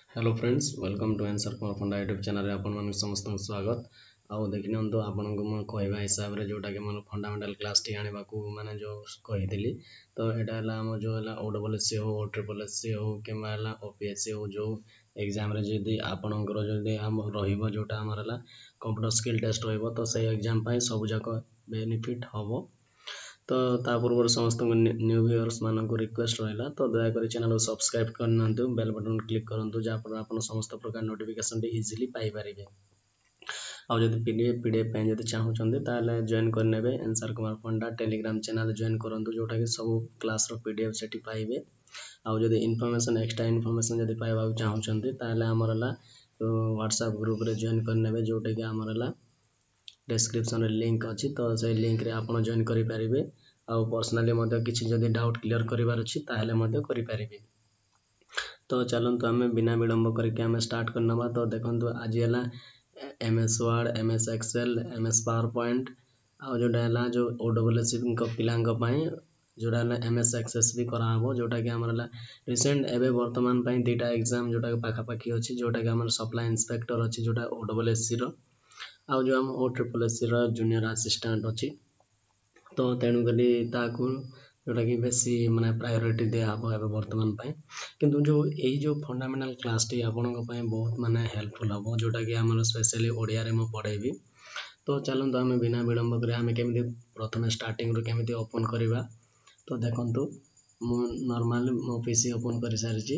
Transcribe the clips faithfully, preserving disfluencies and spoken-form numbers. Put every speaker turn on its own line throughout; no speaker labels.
Hello friends welcome to आंसर कुमार फंडा YouTube channel रे आपन मन समस्त स्वागत आउ देखिनंतु आपन को म कहबा हिसाब रे जोटा के मन फंडामेंटल क्लास टी आनिबा को माने जो कहितली तो एटा हला हम जो हला ओडब्ल्यूएससी हो ट्रिपलएससी हो किमा हला ओपीएससी हो जो एग्जाम रे जदी आपनकर जदी हम रहिबो जोटा हमर हला कंप्यूटर स्किल टेस्ट रहिबो तो से एग्जाम पई सब जाक बेनिफिट हबो। तो ता पूर्व समस्त न्यू व्यूअर्स मान को रिक्वेस्ट रहा तो दयाकोरी चैनल को सब्सक्राइब करना बेल बटन क्लिक करूँ जहाँपर आप समस्त प्रकार नोटिफिकेशन इजिली पाइपर आउ जब पीडीएफ पीडीएफ जब चाहूँगी ताले जॉइन करने आंसर Kumar Panda Telegram channel join करूँ जोटा कि सब क्लास पीडीएफ से पाइबे आउ जब इनफॉरमेशन एक्स्ट्रा इनफॉरमेशन जब पाइबा चाहूँगी ताले हमर हला व्हाट्सएप ग्रुप रे जॉइन करने जोटा कि हमर हला डिस्क्रिप्शन लिंक अच्छी तो से लिंक रे आपण जॉइन करि परिबे आउ पर्सनली मते किछि जदि डाउट क्लियर करिवार अछि ताहेले मते करि परिबे। तो चलंतु हमें बिना विलंब करके हमें स्टार्ट करनबा तो देखंतु आज हला MS Word MS Excel MS PowerPoint आउ जोटा हला जो ओडब्ल्यूएससी को पिलांग पई जोटा हला एमएस एक्सेस भी करा हबो जोटा कि हमर हला रिसेंट एबे वर्तमान पई दीटा एग्जाम जोटा पाखा पाखी अछि जोटा कि हमर सप्लाई इंस्पेक्टर अछि जोटा ओडब्ल्यूएससी रो आउ जो हम ओ ट्रिपल एस रो जूनियर असिस्टेंट अच्छी तो तेणु करी ताकू जोटा कि बेसी माने प्रायोरिटी दिया हबो एबे वर्तमान पई किंतु जो एही जो फंडामेंटल क्लास टी आपन को पई बहुत माने हेल्पफुल हबो जोटा कि हमर स्पेशली ओडिया रे म पढेबी। तो चलंतु हमें बिना विलंब करे हमें केमिति प्रथम स्टार्टिंग रो केमिति ओपन करिवा तो देखंतु मु नॉर्मल मो पीसी ओपन करि सारिची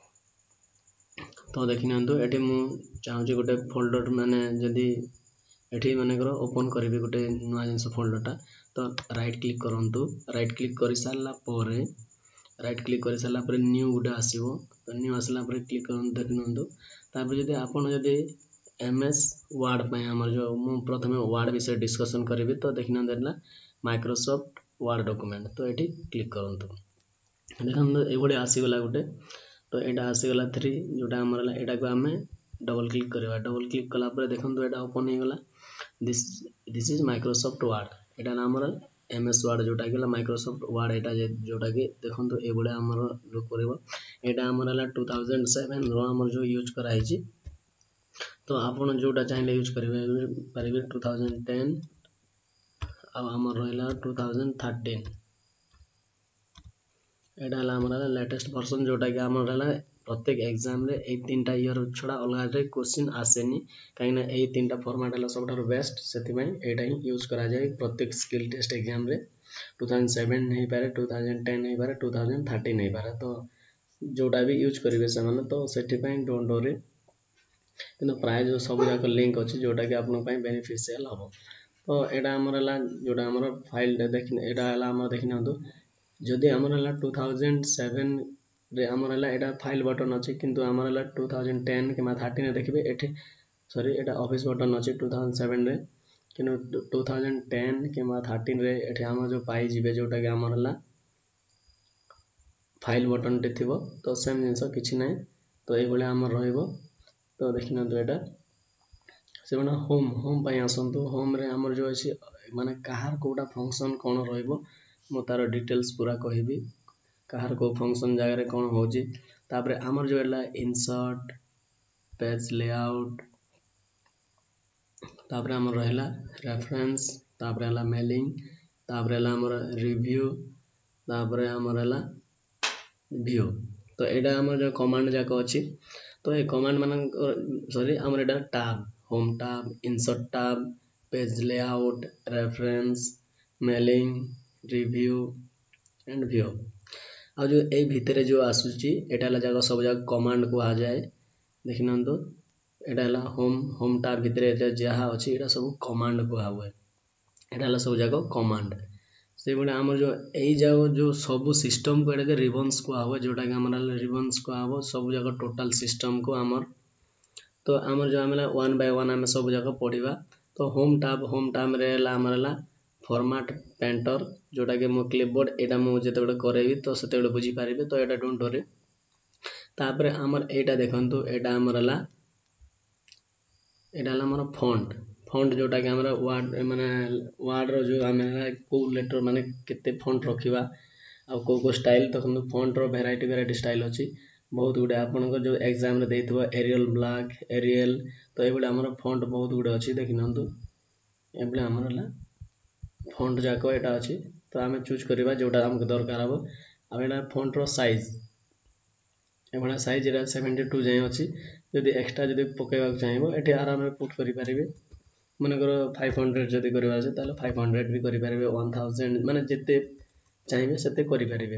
तो देखिनंतु एठी मु चाहूची गोटे फोल्डर माने जदी एठी मानेकर ओपन करिवे गोटे नुआ जिंस फोल्डरटा तो राइट क्लिक करंतु राइट क्लिक करि सारला परे राइट क्लिक करि सारला परे न्यू गुडा आसीबो तो न्यू आसला परे क्लिक करंतु देखनंतु तापर जदी आपण जदी एमएस वर्ड पय हमर जो मु प्रथमे वर्ड विषय डिस्कशन करिवे तो देखनंतु एला माइक्रोसॉफ्ट वर्ड डॉक्यूमेंट तो एठी क्लिक करंतु देखनंतु एबोडे आसीगला गोटे तो एटा आसीगला थ्री जोटा हमरला एटा को हमें डबल क्लिक करवा डबल क्लिक कला परे देखंतु एटा ओपन हे गला this this is Microsoft Word एटा हमर एमएस वर्ड जोटा कि माइक्रोसॉफ्ट वर्ड एटा जोटा कि देखंतु एबोडे हमर जो करबो एटा हमरला टू थाउजेंड सेवन रो हमर जो यूज कराई छी तो आपण जोटा चाहिले यूज करिवे परिबे टू थाउजेंड टेन अब हमर रहला टू थाउजेंड थर्टीन एटा हला हमर लेटेस्ट वर्जन जोटा कि हमर रहला प्रत्येक एग्जाम रे ए तीनटा ईयर छडा अलगा रे क्वेश्चन आसेनी काइना ए तीनटा फॉर्मेट हला सबठार बेस्ट सेति में एटा ही यूज करा जाय प्रत्येक स्किल टेस्ट एग्जाम रे टू थाउजेंड सेवन नहीं पारे टू थाउजेंड टेन नहीं पारे टू थाउजेंड थर्टीन नहीं पारे तो जोटा भी यूज करिवे से माने तो सेति पई डोंट वरी किंतु प्राय जो सब जाक लिंक अछि जोटा कि आपन पई बेनिफिशियल हबो। तो एटा हमर हला जोटा हमर फाइल देखिन एटा हला हम देखिनंतु जदि हमर हला टू थाउजेंड सेवन रे हमर हला एटा फाइल बटन अछि किंतु हमर हला टू थाउजेंड टेन किमा थर्टीन रे देखिबे एठी सॉरी एटा ऑफिस बटन अछि टू थाउजेंड सेवन रे किंतु टू थाउजेंड टेन किमा थर्टीन रे एठी हम जो पाई जिवे जोटा कि हमर हला फाइल बटन टे थिबो तो सेम जिंस किछि नै तो ए बळे हमर रहइबो तो देखिनंतु एटा सेबना होम होम पई आसंतु होम रे हमर जो अछि माने कहार कोडा फंक्शन कोन रहइबो मो तार डिटेल्स पूरा कहिबी कहार को फंक्शन जगह रे कोन होजी तापरे हमर जो एला इंसर्ट पेज लेआउट तापरे हमर रहला रेफरेंस तापरे हला मेलिंग तापरे हला हमर रिव्यू तापरे हमर हला व्यू तो एटा हमर जो कमांड जाक अछि तो ए कमांड मानन सॉरी हमर एटा tab home tab insert tab page layout reference mailing review and view आ जो ए भितरे जो आसुची एटा ला जाक सब जाक कमांड को आ जाए देखिनंतु एटा ला होम होम टैब भितरे जहा अछि एटा सब कमांड को आवे एटा ला सब जाक कमांड से बडे हमर जो एई जाओ जो सब सिस्टम को एटा के रिबन्स को आवे जोटा कि हमर रिबन्स को आवे सब जाक टोटल सिस्टम को हमर तो हमर जो हमला वन बाय वन हम सब जाक पढिबा तो होम टैब होम टैब रे ला हमर ला फॉर्मेट पेंटर जोटा कि मो क्लिपबोर्ड एटा मो जते बडे करेबी तो सेते बडे बुझी पारिबे तो एटा डोंट वरी तापरे हमर एटा देखंतु एटा हमर ला एटा ला हमर फॉन्ट फॉन्ट जोटा कि हमर वर्ड माने वर्ड रो जो हमरा को लेटर माने केते फॉन्ट रखिबा आ को को स्टाइल तखन फॉन्ट रो वैरायटी वैरायटी स्टाइल अछि बहुत गुड़े आपंकर जो एग्जाम रे देइथबो एरियल ब्लैक एरियल तो ये आमर फॉन्ट बहुत गुड़े अच्छी देखि नियंतु ये आमर हला फॉन्ट जाक एटा अच्छी तो आम चूज करवा जोटा आमको दरकार हम आ एटा फॉन्ट रो साइज एभला साइज एटा सेवेंटी टू जाए अच्छी जदि एक्स्ट्रा जदि पकेबाक चाहिए एठी आराम पुट करि परिबे मनकर फाइव हंड्रेड जदि करबा अछि ताले फाइव हंड्रेड भी करि परिबे वन थाउजेंड माने जेते चाहिए सेते करि परिबे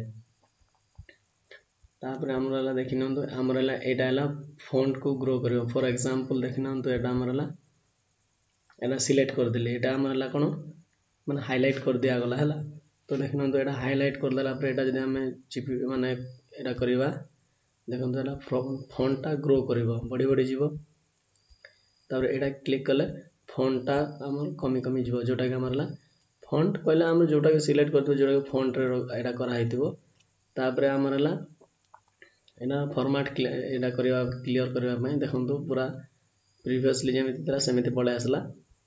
तापर हमर हला देखि नंतु हमर हला एटा हला फॉन्ट को ग्रो करियो फॉर एग्जांपल देखि नंतु एटा हमर हला एटा सिलेक्ट कर दिले एटा हमर हला कोन माने हाइलाइट कर दिया गला हला तो देखि नंतु एटा हाइलाइट कर देला पर एटा जदि हमें चिपि माने एटा करबा देखंतु एटा फॉन्ट टा ग्रो करिवो बड़ी बड़ी जीवो तापर एटा क्लिक कले फॉन्ट टा हमर कमी कमी जीवो जोटा के हमर हला फॉन्ट पहले हम जोटा के सिलेक्ट करतो जोटा के फॉन्ट रे एटा करा हेतिबो तापर हमर हला एना फॉर्मेट एटा करबा क्लियर करबा पई देखंतु पूरा प्रीवियसली जेमिति तरा सेमिति पळे आसला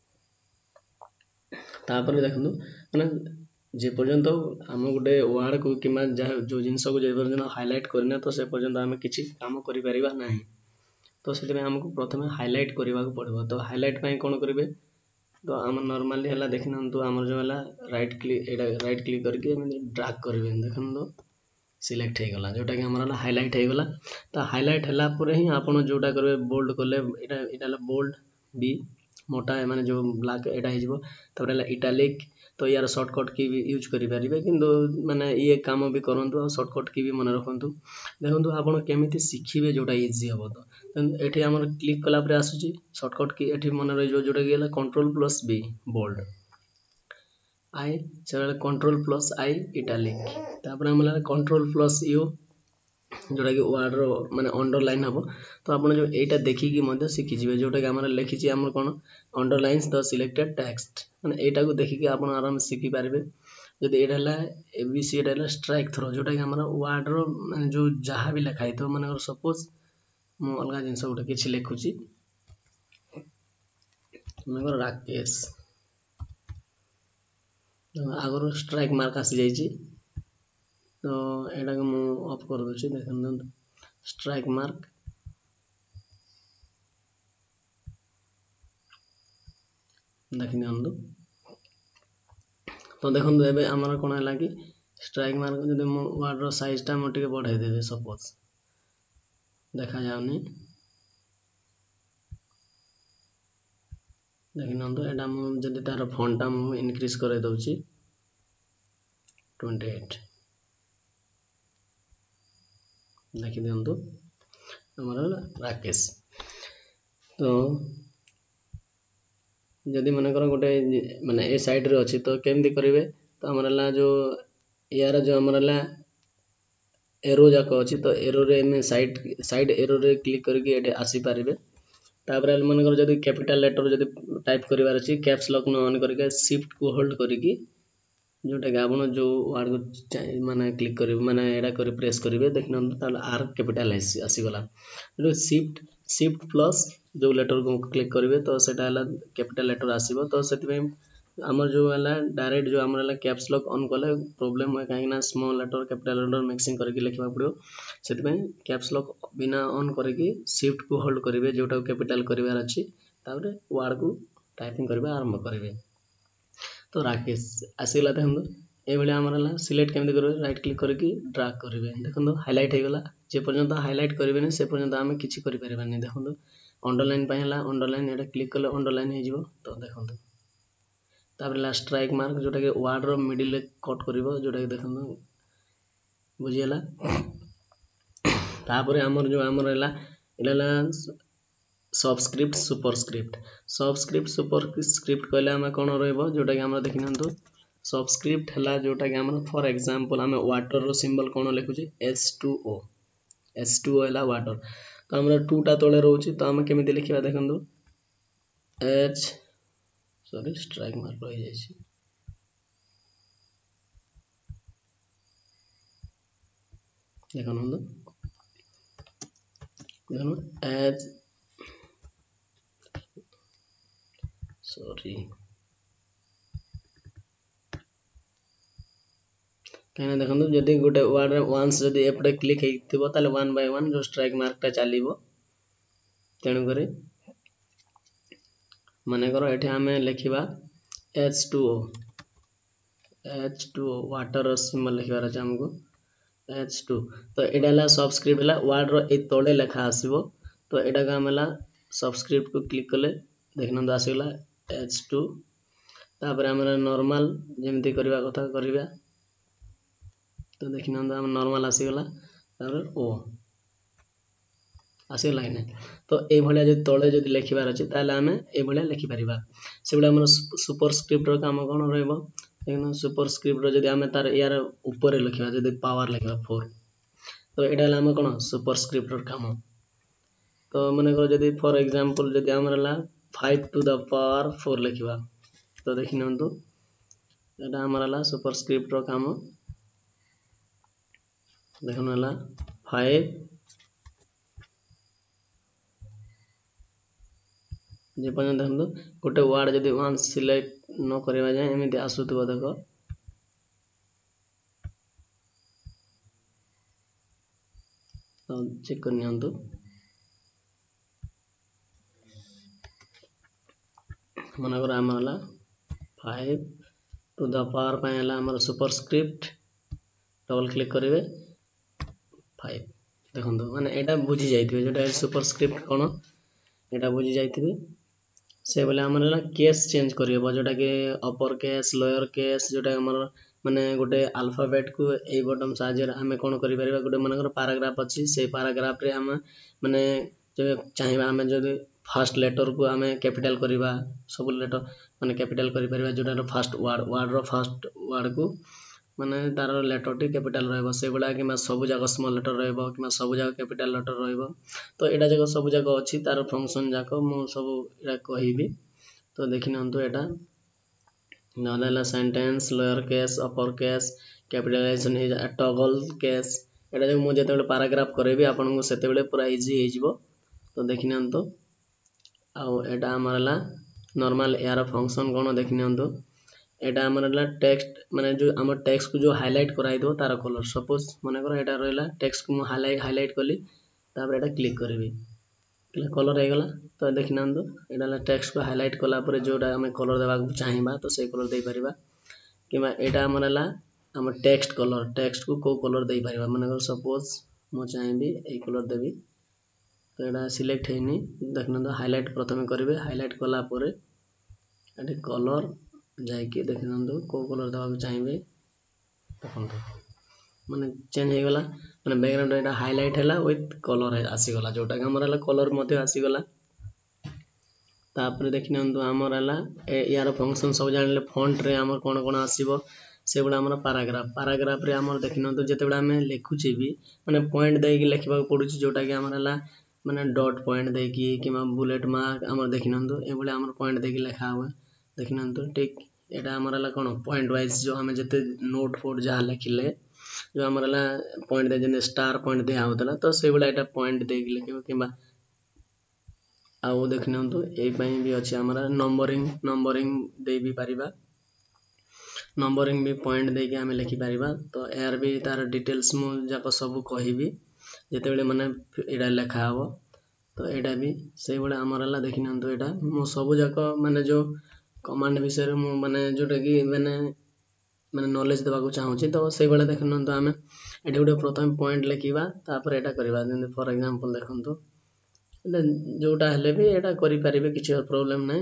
तापर देखंतु माने जे पर्यंत हम गुटे वर्ड को किमा जो जिनस को जे पर्यंत हाइलाइट करना तो से पर्यंत हम किछि काम करि परिबा नाही तो सेते हमको प्रथमे हाइलाइट करबा को पड़बो तो हाइलाइट पई कोन करिवे तो हम नॉर्मली हला देखिनंतु हमर जो हला राइट क्लिक एटा राइट क्लिक करके ड्रैग करबे देखंतु सिलेक्ट हे गला जोटा कि हमर हाइलाइट हे गला तो हाइलाइट हला पर ही आपण जोटा करबे बोल्ड करले एटा एटा हला बोल्ड बी मोटा माने जो ब्लैक एटा हे जिवो तबरे हला इटैलिक तो यार शॉर्टकट की भी यूज करि परिबे किंतु माने ये काम भी करंतु और शॉर्टकट की भी मन रखंतु देखंतु आपण केमिति सिखिबे जोटा इजी हबो तो एठी हमर क्लिक कला पर आसुची शॉर्टकट की एठी मन रही जो जोटा कि हला control plus B bold I से कंट्रोल प्लस आई इटैलिक तापर हमला कंट्रोल प्लस यू जोटा कि वर्ड रो माने अंडरलाइन हबो तो आपण जो एटा देखि कि मध्य सिखि जिवे जोटा कि हमर लिखि छि हमर कोन अंडरलाइंस द सिलेक्टेड टेक्स्ट माने एटा को देखि कि आपण आराम सिखि पारबे जदि एटा हला एबीसी एटा हला स्ट्राइक थ्रो जोटा कि हमर वर्ड रो माने जो जहा भी लिखाइ तो माने सपोज मु अलगा जिंस गोटे किछि लिखु छि मगर राकेश आगर स्ट्राइक मार्क आसी जाई छि तो एटा को मु ऑफ कर दो छि देखन स्ट्राइक मार्क देखि नंदु तो देखन एबे हमर कोन हला कि स्ट्राइक मार्क जदि मु वर्ड रो साइज टा मु टिके बढ़ाई देबे सपोज देखा जाउनी देखि नंदु एटा मु जदि तार फॉन्ट टा मु इनक्रीज करे दउ छि ट्वेंटी एट देखि दियंतु हमर राकेश तो जदि मन कर गोटे माने ए साइड रे अछि तो केमति करिवे तो हमर ला जो यार जो हमर ला एरो जाक अछि तो एरो रे में साइड साइड एरो रे क्लिक करके एटे आसी पारिबे तापर मन कर जदि कैपिटल लेटर जदि टाइप करिवार अछि कैप्स लॉक न ऑन करके शिफ्ट को होल्ड करके जोटा कि आपण जो वर्ड को माने क्लिक करिवे माने एडा कर प्रेस करिवे देखन ताले आर कैपिटल आसी गला जो शिफ्ट शिफ्ट प्लस जो लेटर को क्लिक करिवे तो सेटा हला कैपिटल लेटर आसीबो तो सेति में हमर जो हला डायरेक्ट जो हमर हला कैप्स लॉक ऑन कले प्रॉब्लम होय काहे ना small letter capital letter mixing करके लिखबा पड़ो सेति में कैप्स लॉक बिना ऑन करके शिफ्ट को होल्ड करिवे जोटा कैपिटल करिवार अछि तापर वर्ड को टाइपिंग करबा आरंभ करिवे तो राकेश आसीला त हम ए बेले हमर हला सिलेक्ट केमते करबे राइट क्लिक करके ड्रैग करिवे देखन हाइलाइट हे गला जे पर्यंत हाइलाइट करिवे ने से पर्यंत हम किछि करि परबा नै देखन अंडरलाइन पय हला अंडरलाइन एटा क्लिक करले अंडरलाइन हे जिवो तो देखन तापर ला स्ट्राइक मार्क जोटा के वर्ड रो मिडिल ले कट करिवो जोटा के देखन बुझियला तापर हमर जो हमर हला इला सबस्क्रिप्ट सुपरस्क्रिप्ट सबस्क्रिप्ट सुपरस्क्रिप्ट कहले हम कोन रहबो जोटा कि हम देखिनंतु सबस्क्रिप्ट हला जोटा कि हम फॉर एग्जांपल हम वाटर रो सिंबल कोन लिखु छी H two O H two O हला वाटर तो हमरा टू टा तळे रहउची तो हम केमिति लिखिबा देखंतु एच सॉरी स्ट्राइक मार्क रहि जाय छी देखंतु देखंतु एच सॉरी कहीं देखो जदि गोटे वर्ड वन्स जदि एपटे क्लिक होइथिबो ताले वन बाय वन जो स्ट्राइक मार्कटा चलिबो तेणु करी माने करो एठी आमे लिखिबा H two O H two O water symbol लिखिबार अछि हमको एच टू तो एडा ला सबस्क्रिप्ट ला वर्ड रो ए तळे लेखा आसीबो तो एडा का हमला सबस्क्रिप्ट को क्लिक कले देखनंद आसीला एच टू तापर हमरा नॉर्मल जेमति करबा कथा करबा तो देखनंद हम नॉर्मल आसीगला तापर ओ आसीगला कि नै तो ए भलिया जे तळे जदि लिखिबार अछि ताले हमें ए भलिया लिखि परिबा सेबडा हमर सुपरस्क्रिप्ट रो काम कोन रहइबो देखन सुपरस्क्रिप्ट रो जदि हमें तार यार ऊपर लिखिबा जदि पावर लिखिबा फोर तो एडा ला हम कोन सुपरस्क्रिप्ट रो काम तो माने को जदि फॉर एग्जांपल जदि हमरा ला five to the power four लिखिबा तो देखिनंतु एडा हमरा ला सुपरस्क्रिप्ट रो काम देखन ला फाइव जे पन देखन गोटे वर्ड जदि वन्स सिलेक्ट न करबा जाय एमिति आसुतबो देखो तो चेक कर नियंतु मन कर हमला फाइव टू द पावर पाएला हमर सुपरस्क्रिप्ट डबल क्लिक करिवे फाइव देखंतु माने एटा बुझी जाइथिबे जेटा सुपरस्क्रिप्ट कोन एटा बुझी जाइथिबे से बोले हमला केस चेंज करियो जोटा के अपर केस लोअर केस जोटा हमर माने गोटे अल्फाबेट को ए बटन साहाଯ୍य हमें कोन करि परिबा गोटे मनकर पैराग्राफ अछि से पैराग्राफ रे हम माने जो चाहिबा हमें जदि फर्स्ट लेटर को हमें कैपिटल करिबा सब लेटर माने कैपिटल करि परिबा जोटा फर्स्ट वर्ड वर्ड रो फर्स्ट वर्ड को माने तार लेटर टी कैपिटल रहबो से बडा कि सब जगह स्मॉल लेटर रहबो कि सब जगह कैपिटल लेटर रहबो तो एटा जगह सब जगह अछि तार फंक्शन जाको मु सब एटा कहिबी तो देखिनंतु एटा नलेला sentence lower case upper case capitalization is a toggle case एटा जो मु जते पैराग्राफ करेबी आपन को सेते बेले पूरा इजी हे जिवो तो देखिनंतु आ एटा हमरला नॉर्मल यार फंक्शन कोन देखिनंतु एटा हमरला टेक्स्ट माने जो हमर टेक्स्ट को जो हाईलाइट कराइ दो तार कलर सपोज माने करो एटा रहला टेक्स्ट को हाईलाइट हाईलाइट कली तापर एटा क्लिक करबी क्लिक कलर हे गला तो देखिनंतु एटा ला टेक्स्ट को हाईलाइट कला पर जोटा हमें कलर देबा चाहिबा तो से कलर दे परिबा किबा एटा हमरला हमर टेक्स्ट कलर टेक्स्ट को को कलर दे परिबा माने करो सपोज मो चाहिबी ए कलर देबी तो एटा सिलेक्ट हेनी देखिनंतु हाईलाइट प्रथमे करबे हाईलाइट कला पर एटा कलर जाय के देखिनंतु को कलर देबा चाहिबे देखंतु माने चेंज हे गला माने बैकग्राउंड एटा हाईलाइट हैला विथ कलर आसी गला जोटा हमरला कलर मते आसी गला तापर देखिनंतु हमरला यार फंक्शन सब जानले फॉन्ट रे हमर कोन कोन आसीबो से बडा हमर पैराग्राफ पैराग्राफ रे हमर देखिनंतु जते बडा हमें लिखुची भी माने पॉइंट दे के लिखबा पडुची जोटा के हमरला माने डॉट पॉइंट दे की किमा बुलेट मार्क हमर देखिनंतु ए बडा हमर पॉइंट दे के लिखा हुआ देखिनंतु ठीक एटा हमरला कोन पॉइंट वाइज जो हमें जते नोट फोट जहा लिखिले जो हमरला पॉइंट दे जने स्टार पॉइंट दे आउतला तो से बडा एटा पॉइंट दे के लिखबो किबा आउ देखिनंतु ए पई भी अछि हमरा नंबरिंग नंबरिंग दे भी परिबा नंबरिंग भी पॉइंट दे के हमें लिखि परिबा तो एआर भी तार डिटेल्स मु जाको सब कहिबी जते बेले माने एडा लेखा हबो तो एडा भी से बडा हमरला देखिनंतु एडा मु सब जाको माने जो कमांड विषय मु माने जोटा कि माने माने नॉलेज देबा को चाहू छी तो से बेले देखनंतु हमें एडा गुडे प्रथम पॉइंट लिखिबा तापर एडा करबा जेने फॉर एग्जांपल देखंतु एडा जोटा हले भी एडा करि परिबे किछ प्रॉब्लम नै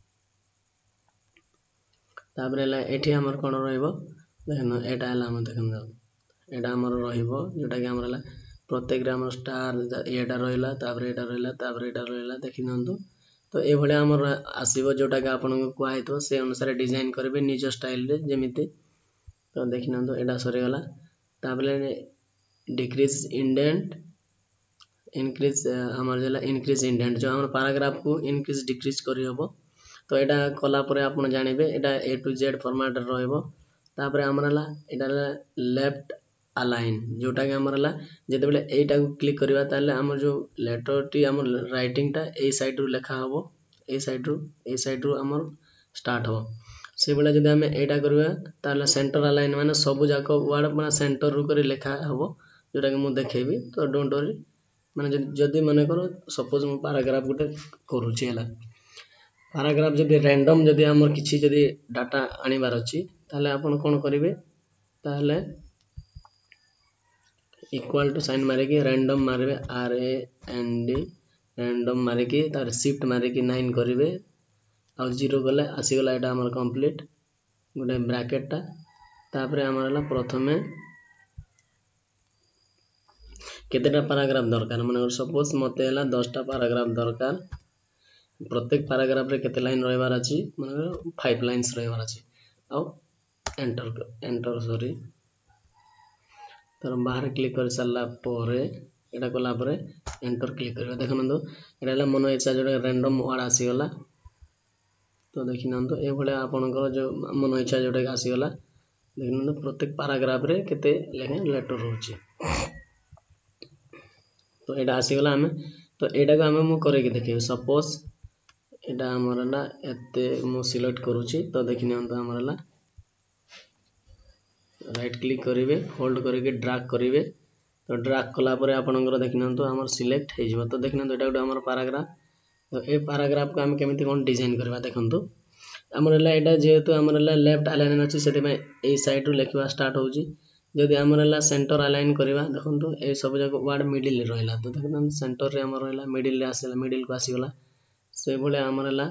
तापर एला एठी हमर कोन रहइबो देखन एटा हला हम देखन एटा हमर रहइबो जोटा कि हमरला प्रत्येक रे हमर स्टार एटा रहइला तापर एटा रहइला तापर एटा रहइला देखिनंतु तो ए भले हमर आसीबो जोटा के आपन को आइतो से अनुसार डिजाइन करबे निज स्टाइल रे जेमिति तो देखिनंतु एटा सरी गला ताबले डिक्रीज इंडेंट इंक्रीज हमर जला इंक्रीज इंडेंट जो हमर पैराग्राफ को इंक्रीज डिक्रीज करि हबो तो एटा कला परे आपन जानिबे एटा ए टू जेड फॉर्मेट रहइबो तापर हमरला एटा लेफ्ट अलाइन जोटा के हमरला जते बेले एटा को क्लिक करबा ताले हमर जो लेटर टी हमर राइटिंग टा ए साइड रु लेखा हबो ए साइड रु ए साइड रु हमर स्टार्ट हो से बेला जदि आम एटा करबा ताले सेंटर अलाइन माने सब जाक वर्ड माने सेंटर रु करी लेखा हबो जोटा कि मु देखेबी तो डोंट वरी माने जदि माने करो सपोज मु पैराग्राफ गुटे करूची हला पैराग्राफ जदि रैंडम जदि हमर किछि जदि डाटा आनिबार अछि ताले आपण कोन करिवे ताले इक्वल टू साइन मारे कि रैंडम मारबे R A N D random मारे कि तार शिफ्ट मारे कि नाइन करिवे आ जीरो गले आसी गला एटा हमर कंप्लीट गोटे ब्रैकेट टा तापरे हमरला प्रथमे केतेटा पैराग्राफ दरकार माने सपोज मते हला दस टा पैराग्राफ दरकार प्रत्येक पैराग्राफ रे केते लाइन रहबार अछि माने फाइव लाइन्स रहबार अछि आ एंटर एंटर सॉरी तर बाहर क्लिक कर साला परे एटा कोला परे एंटर क्लिक करबा देखनंदो एटा हला मन इच्छा जोडा रैंडम वर्ड आसी गला तो देखिनंदो ए भले आपनकर जो मन इच्छा जोडा आसी गला देखिनंदो प्रत्येक पैराग्राफ रे केते लेखे लेटर होची तो एटा आसी गला हमें तो एटा को हमें मु करे के देखियो सपोज एटा हमरला एते मु सिलेक्ट करूची तो देखिनंदो हमरला राइट क्लिक करिवे होल्ड करके ड्रैग करिवे तो ड्रैग कला परे आपनकर देखिनंतो हमर सिलेक्ट हे जिवो तो देखिनंतो एटा गुटे हमर पैराग्राफ तो ए पैराग्राफ को हम केमिति कोन डिजाइन करबा देखंतो हमरला एटा जेहेतु हमरला लेफ्ट अलाइन अछि सेते में ए साइड रु लिखवा स्टार्ट होउची जदि हमरला सेंटर अलाइन करबा देखंतो ए सब जगह वर्ड मिडिल रे रहला तो देखंतो सेंटर रे हमर रहला मिडिल रे आसेला मिडिल को आसी गला से भले हमरला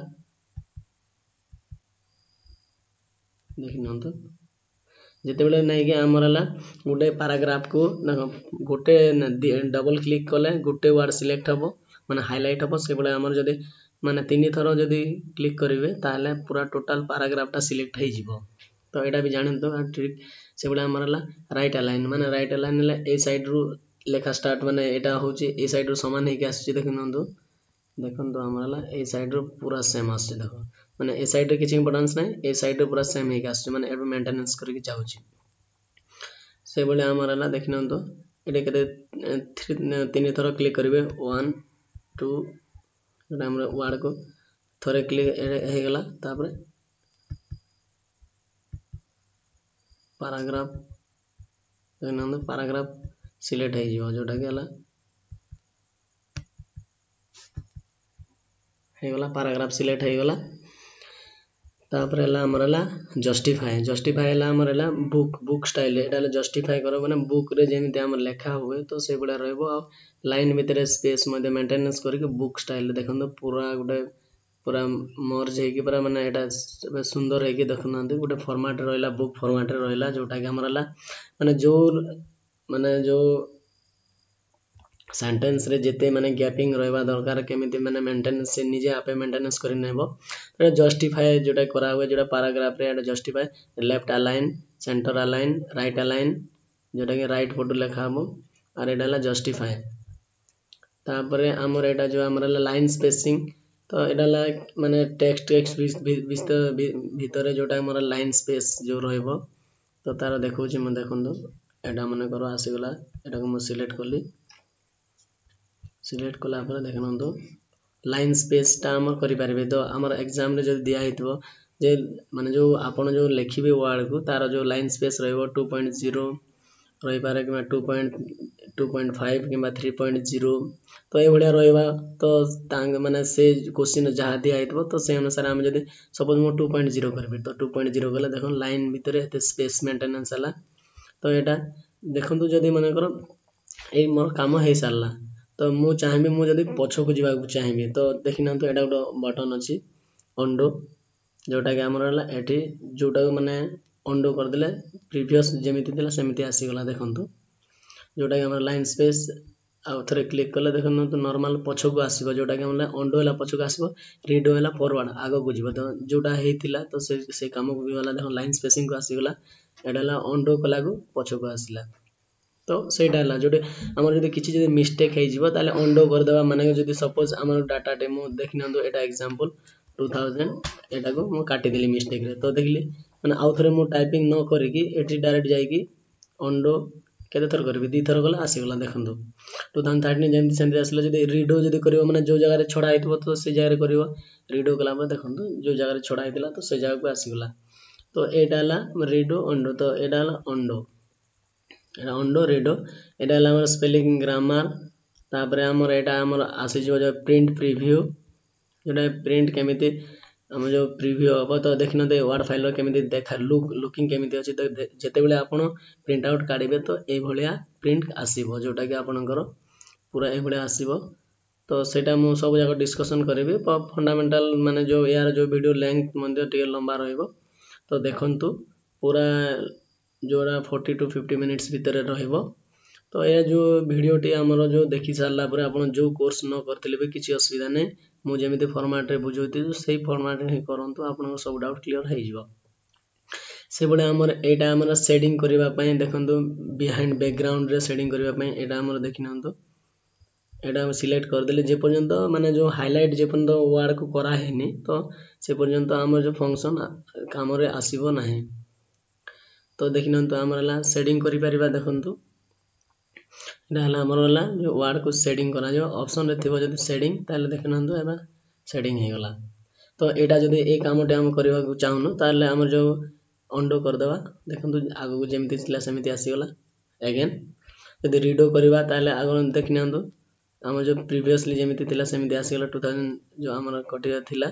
देखिनंतो जेते बेले नै कि हमरला गुटे पैराग्राफ को गुटे डबल क्लिक कले गुटे वर्ड सिलेक्ट हबो माने हाइलाइट हबो से बेले हमर जदि माने तीन थरो जदि क्लिक करिवे ताले पूरा टोटल पैराग्राफ टा सिलेक्ट हे जिवो तो एटा भी जाने तो ट्रिक से बेले हमरला राइट अलाइन माने राइट अलाइन ले ए साइड रु लेखा स्टार्ट माने एटा होची ए साइड रु समान हे के आसी देखिनंदो देखंतो हमरला ए साइड रु पूरा सेम आसी देखो माने ए साइड रे किछि इंपोर्टेंस नै ए साइड रे पूरा सेम हे के आसी माने एबे मेंटेनेंस करके जाउची से बेले हमरला देखिनंतो एटे केते तीन थरो क्लिक करिवे वन टू एटा हमर वर्ड को थरे क्लिक हे गेला तापरे पैराग्राफ देखिनंतो पैराग्राफ सिलेक्ट हे जिवो जोटा के हला हे गला पैराग्राफ सिलेक्ट हे गला तापर हला हमरला जस्टिफाई जस्टिफाई हला हमरला बुक बुक स्टाइल एटा जस्टिफाई करो माने बुक रे जेमिति हमर लेखा हुए तो से बडा रहबो आ लाइन भितरे स्पेस मध्ये मेंटेनेंस करके बुक स्टाइल देखंदो पूरा गुटे पूरा मर्ज हे कि पूरा माने एटा सुंदर हे कि देखनांदो गुटे फॉर्मेट रहला बुक फॉर्मेट रे रहला जोटा कि हमरला माने जो माने जो सेंटेंस रे जेते माने गैपिंग रहबा दरकार केमिति माने मेंटेनेंस से निजे आपे मेंटेनेंस करि नेबो तो जस्टिफाई जोटा करा हुए जोटा पैराग्राफ रे एटा justify left align centre align right align जोटा कि राइट फोटो लेखा हबो और एटा ला जस्टिफाई तापरे हमर एटा जो हमर लाइन स्पेसिंग तो एटा ला माने टेक्स्ट टेक्स्ट भीतर जोटा हमर लाइन स्पेस जो रहबो तो तार देखौ छी म देखंदो एटा माने करो आसी गला एटा को म सिलेक्ट करली सिलेक्ट कला पर देखनंदो लाइन स्पेस टा हम करि परबे तो हमर एग्जाम रे जदि दिया हितबो जे माने जो आपण जो लिखिबे वर्ड को तार जो लाइन स्पेस रहबो टू पॉइंट ज़ीरो रहि पारे कि टू पॉइंट फाइव कि थ्री पॉइंट ज़ीरो तो ए भलिया रहबा तो तांग माने से क्वेश्चन जहा दिया हितबो तो से अनुसार हम जदि सपोज मो टू पॉइंट ज़ीरो करबे तो टू पॉइंट ज़ीरो गला देखो लाइन भीतर एते स्पेस मेंटेनेंस हला तो एटा देखंतु जदि माने करो ए मोर काम हे सारला तो मु चाहबे मु जदि पछो को जीवा चाहबे तो देखिना तो एटा गोटो बटन अछि अंडो जोटा कि हमर हला एठी जोटा माने अंडो कर देले प्रीवियस जेमिति दिला सेमिति आसी गला देखंतु जोटा कि हमर लाइन स्पेस आ थरे क्लिक करले देखन तो नॉर्मल पछो को आसीबो जोटा कि हमला अंडो हला पछो को आसीबो रीडो हला फॉरवर्ड आगो को जीवो तो जोटा हेतिला तो से से काम को भी वाला देखो लाइन स्पेसिंग को आसी गला एडाला अंडो कला को पछो को आसीला तो सेटा हला जोटे हमर जदी किछि जदी मिस्टेक हे जिवो ताले अंडो कर देबा माने जदी सपोज हमर डाटा डेमो देखिनंदो एटा एग्जांपल टू थाउज़ेंड एटा को मो काटि देली मिस्टेक रे तो देखली माने आउ थरे मो टाइपिंग न करी कि एटी डायरेक्ट जाई कि अंडो केते थर करबी दी थर गला आसी गला देखंदो टू थाउज़ेंड थर्टीन जेमति सेमति आसला जदी रीडो जदी करिवो माने जो जगह रे छोडा आइतबो तो से जगह रे करिवो रीडो कला पर देखंदो जो जगह रे छोडा आइतला तो से जगह को आसी गला तो एटा हला रीडो अंडो तो एटा हला अंडो एटा अंडो रीडो एटा हला हमर स्पेलिंग ग्रामर तापर हमर एटा हमर आसी जो प्रिंट प्रीव्यू जोटा प्रिंट केमिति हम जो प्रीव्यू हम तो देखिन वर्ड फाइल केमिति देखा लुक लुकिंग केमिति अछि तो जेते बेले आपण प्रिंट आउट काढिबे तो ए भलिया प्रिंट आसीबो जोटा कि आपणकर पूरा ए भलिया आसीबो तो सेटा मु सब जाक डिस्कशन करिवि फंडामेंटल माने जो यार जो वीडियो लेंथ मंदिर टिके लंबा रहइबो तो देखंतु पूरा जोरा चालीस टू पचास मिनिट्स भीतर रहइबो तो ये जो वीडियो टी हमर जो देखि सारला पर आपण जो कोर्स न करथिले भी किछि असुविधा नै मु जेमिति फॉर्मेट रे बुझोति सेही फॉर्मेट रे करंतु आपण सब डाउट क्लियर हे जिवो से बडे हमर एटा हमर शेडिंग करिवा पय देखंतु बिहाइंड बैकग्राउंड रे शेडिंग करिवा पय एटा हमर देखिनंतु एटा हम सिलेक्ट कर देले जे पर्यंत माने जो हाइलाइट जे पर्यंत वर्ड को करा हेनी तो से पर्यंत हमर जो फंक्शन काम रे आसीबो नाही तो देखिनंतु हमर ला शेडिंग करि परिबा देखंतु एटा हला हमर हला जो वर्ड को शेडिंग करा जो ऑप्शन रे थिबो जदि शेडिंग ताले देखिनंतु एबा शेडिंग हे गला तो एटा जदि ए कामटे हम करबा को चाहनु ताले हमर जो अंडो कर देबा देखंतु आगो को जेमिति थिला सेमिति आसी गला अगेन यदि रीडो करबा ताले आगो देखिनंतु हम जो प्रीवियसली जेमिति थिला सेमिति आसी गला दो हज़ार जो हमर कटिया थिला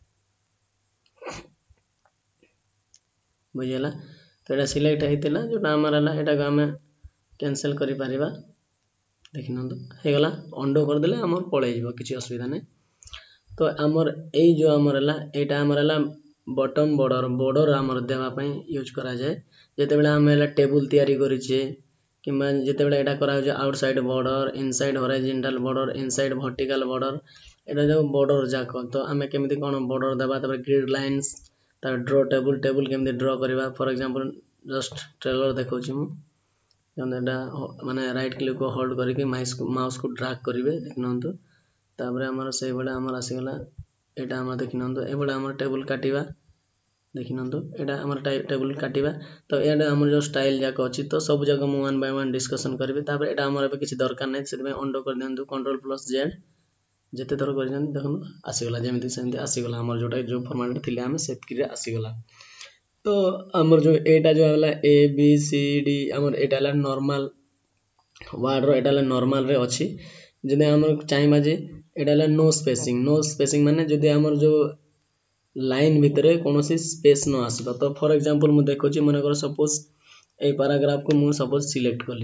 बुझियला तो एटा सिलेक्ट हेतिला जोटा हमर हला एटा को हम कैंसिल करि परिबा देखिनंतु हे गला अंडो कर देले हमर पळे जिवो किछि असुविधा नै तो हमर ए जो हमर हला एटा हमर हला बॉटम बॉर्डर बॉर्डर हमर देवा पय यूज करा जाय जेते बेला हम हला टेबल तयारी करि छे किबा जेते बेला एटा करा जे outside border inside horizontal border inside vertical border एटा जो बॉर्डर जाको तो हमें केमिति कोन बॉर्डर देबा तबे ग्रिड लाइंस ता ड्रॉ टेबल टेबल केमिति ड्रॉ करबा फॉर एग्जांपल जस्ट ट्रेलर देखौ छी मु जंदा माने राइट क्लिक को होल्ड करके माउस को माउस को ड्रैग करिवे देखनंतु तापर हमर से बेला हमर आसी गला एटा हम देखनंतु ए बेला हमर टेबल काटिबा देखनंतु एटा हमर टेबल काटिबा तो एटा हमर जो स्टाइल जाक अछि तो सब जगह मु वन बाय वन डिस्कशन करबे तापर एटा हमर अब किछि दरकार नै सेते अंडो कर देंतु कंट्रोल प्लस जेड जेते थर करजन देखन आसी गला जेमिति सेमिति आसी गला हमर जोटा जो फॉर्मेट थिले हम सेतकी रे आसी गला तो हमर जो एटा जो हला ए बी सी डी हमर एटा हला नॉर्मल वर्ड रो एटा हला नॉर्मल रे अछि जदि हमर चाहिबा जे एटा हला नो स्पेसिंग नो स्पेसिंग माने जदि हमर जो लाइन भितरे कोनोसी स्पेस न आसीबा तो फॉर एग्जांपल मु देखौ छी माने कर सपोज ए पैराग्राफ को मु सपोज सिलेक्ट करली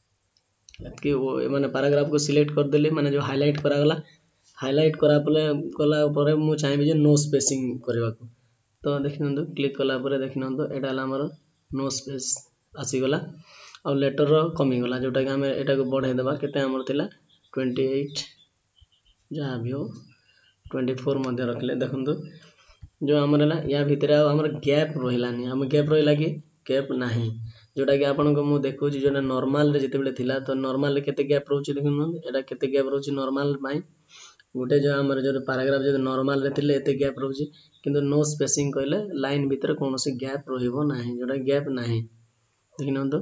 कि वो माने पैराग्राफ को सिलेक्ट कर देली माने जो हाइलाइट करा गला हाइलाइट करा पले कला परे मु चाहिबे जे नो स्पेसिंग करबा को तो देखिनंदु क्लिक कला परे देखिनंदु एटा हला हमर नो स्पेस आसी गला और लेटर रो कमी गला जोटा कि हम एटा को बढ़ाई देबा केते हमर थिला अट्ठाईस जा भी हो चौबीस मध्ये रखले देखंतु जो हमर हला या भितरे हमर गैप रहिलानी हम गैप रहिला कि गैप नाही जोटा कि आपन को मु देखौ छी जोना नॉर्मल रे जते बेले थिला तो नॉर्मल रे केते गैप रहउची देखन एटा केते गैप रहउची नॉर्मल माइ गोटे जो हमर जो पैराग्राफ जो नॉर्मल रे थिले एते गैप रहउची किंतु नो स्पेसिंग कहले लाइन भितरे कोनोसी गैप रहिबो नाही जोटा गैप नाही देखिनंतु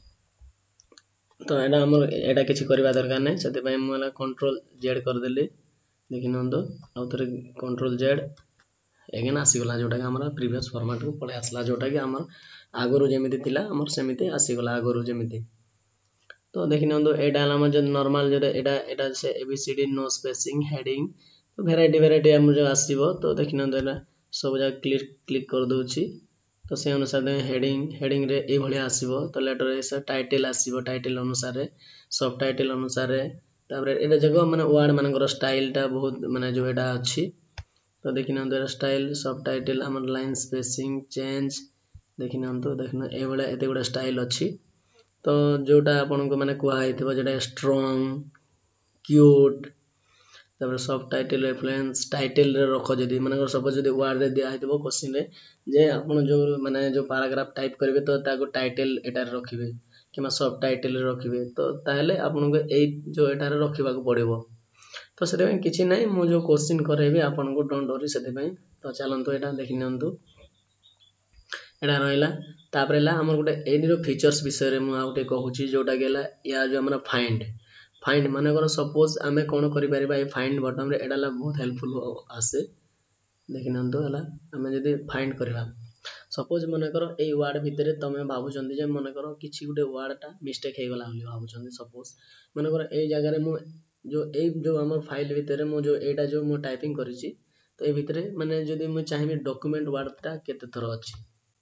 तो एटा हमर एटा किछि करबा दरकार नै सेते पय मला कंट्रोल जेड कर देली देखिनंतु आ थरे कंट्रोल जेड एगेन आसी गला जोटा कि हमरा प्रीवियस फॉर्मेट को पळे आसला जोटा कि हमर आगरो जेमिति थिला हमर सेमिति आसी गला आगरो जेमिति तो देखिनंतु एटा हमर जो नॉर्मल जो एटा एटा से एबीसीडी नो स्पेसिंग हेडिंग तो वैरायटी वैरायटी हम जो आसीबो तो देखिनंतु एटा सब जा क्लिक क्लिक कर दोछि तो से अनुसार हेडिंग हेडिंग रे ए भलिया आसीबो तो लेटर से टाइटल आसीबो टाइटल अनुसार रे सब टाइटल अनुसार रे तापर एटा जगह माने वर्ड मानकर स्टाइल टा बहुत माने जो एटा अछि तो देखिनंतु स्टाइल सब टाइटल हमर लाइन स्पेसिंग चेंज देखिनंतु देखन ए बडा एते बडा स्टाइल अछि तो जोटा आपन को माने कुआ हेतिबो जेटा स्ट्रांग क्यूट तापर सब टाइटल रेफरेंस टाइटल रे रखो जदी माने सपोज जदी वर्ड रे दिया हेतिबो क्वेश्चन रे जे आपन जो माने जो पैराग्राफ टाइप करबे तो ताको टाइटल एटा रे रखिबे किमा सब टाइटल रे रखिबे तो ताहले आपन को ए जो एटा रे रखिबा को पड़िबो तो सेते किछि नै मु जो क्वेश्चन करेबे आपन को डोंट वरी सेते पय तो चलंतु एटा देखिनंतु एटा रहइला तापरेला हमर गुटे एडी रो फीचर्स विषय रे मु आउटे कहूची जोटा गेला या जो हमरा फाइंड फाइंड माने कर सपोज हमें कोन करि परिबा ए फाइंड बटन रे एडाला बहुत हेल्पफुल आसे देखिनंतु हला हमें जदी फाइंड करबा सपोज मनकर ए वर्ड भितर तमे भाबुचंदी जे मनकर किछि गुटे वर्डटा मिस्टेक हे गला बोली भाबुचंदी सपोज मनकर ए जगह रे मु जो ए जो हमर फाइल भितर मु जो एटा जो मु टाइपिंग करिछि तो ए भितर माने जदि मु चाहिबे डॉक्यूमेंट वर्डटा केते थर अछि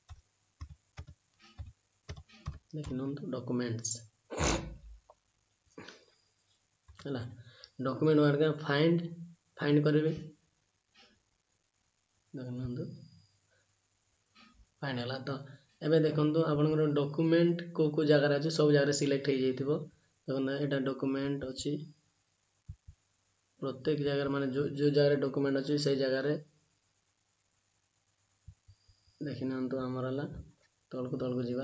देखिनंतु डॉक्यूमेंट्स हला डॉक्यूमेंट वर्ड का फाइंड फाइंड करिवे देखिनंतु फाइंड हला तो एबे देखंतु आपनकर डॉक्यूमेंट को को जगह अछि सब जगह सिलेक्ट हे जैतिबो देखन एटा डॉक्यूमेंट अछि प्रत्येक जगह माने जो जो जगह डॉक्यूमेंट अछि से जगह रे देखिनंतु हमरला तळको तळको जिबा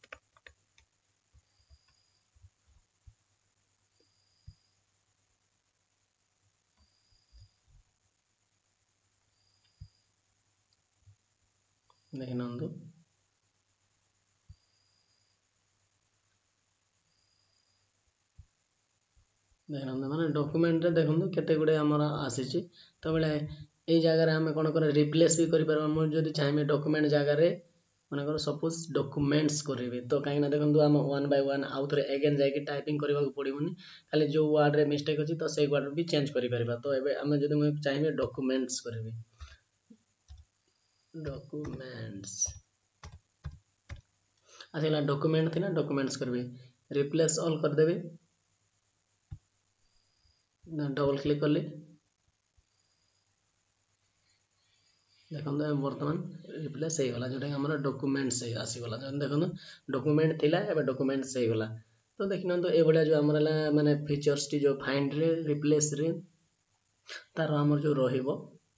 देखिनंतु देखिनंतु माने डॉक्यूमेंट रे देखंतु केते गुडे हमरा आसीची तो बेले ए जगह रे हमें कोन करे रिप्लेस भी करि परबा हम जदि चाहेमे डॉक्यूमेंट जगह रे माने कर सपोज डॉक्यूमेंट्स करिवे तो काहे ना देखंतु हम वन बाय वन आउट रे अगेन जाय के टाइपिंग करबा को पड़िबोनी खाली जो वर्ड रे मिस्टेक अछि तो से वर्ड भी चेंज करि परबा तो एबे हम जदि हम चाहेमे डॉक्यूमेंट्स करिवे डॉक्यूमेंट्स अच्छा डॉक्यूमेंट थी ना डॉक्यूमेंट्स करबे रिप्लेस ऑल कर देबे डबल क्लिक करले देखो बर्तमान रिप्लेस हो गला जोटा हमर डॉक्यूमेंट्स है आसी गला देखो डॉक्यूमेंट थिला एबे डॉक्यूमेंट्स हो गला तो देखिन तो ए बडा जो हमर माने फीचर्स टी जो फाइंड रे रिप्लेस रे तार हमर जो रहिबो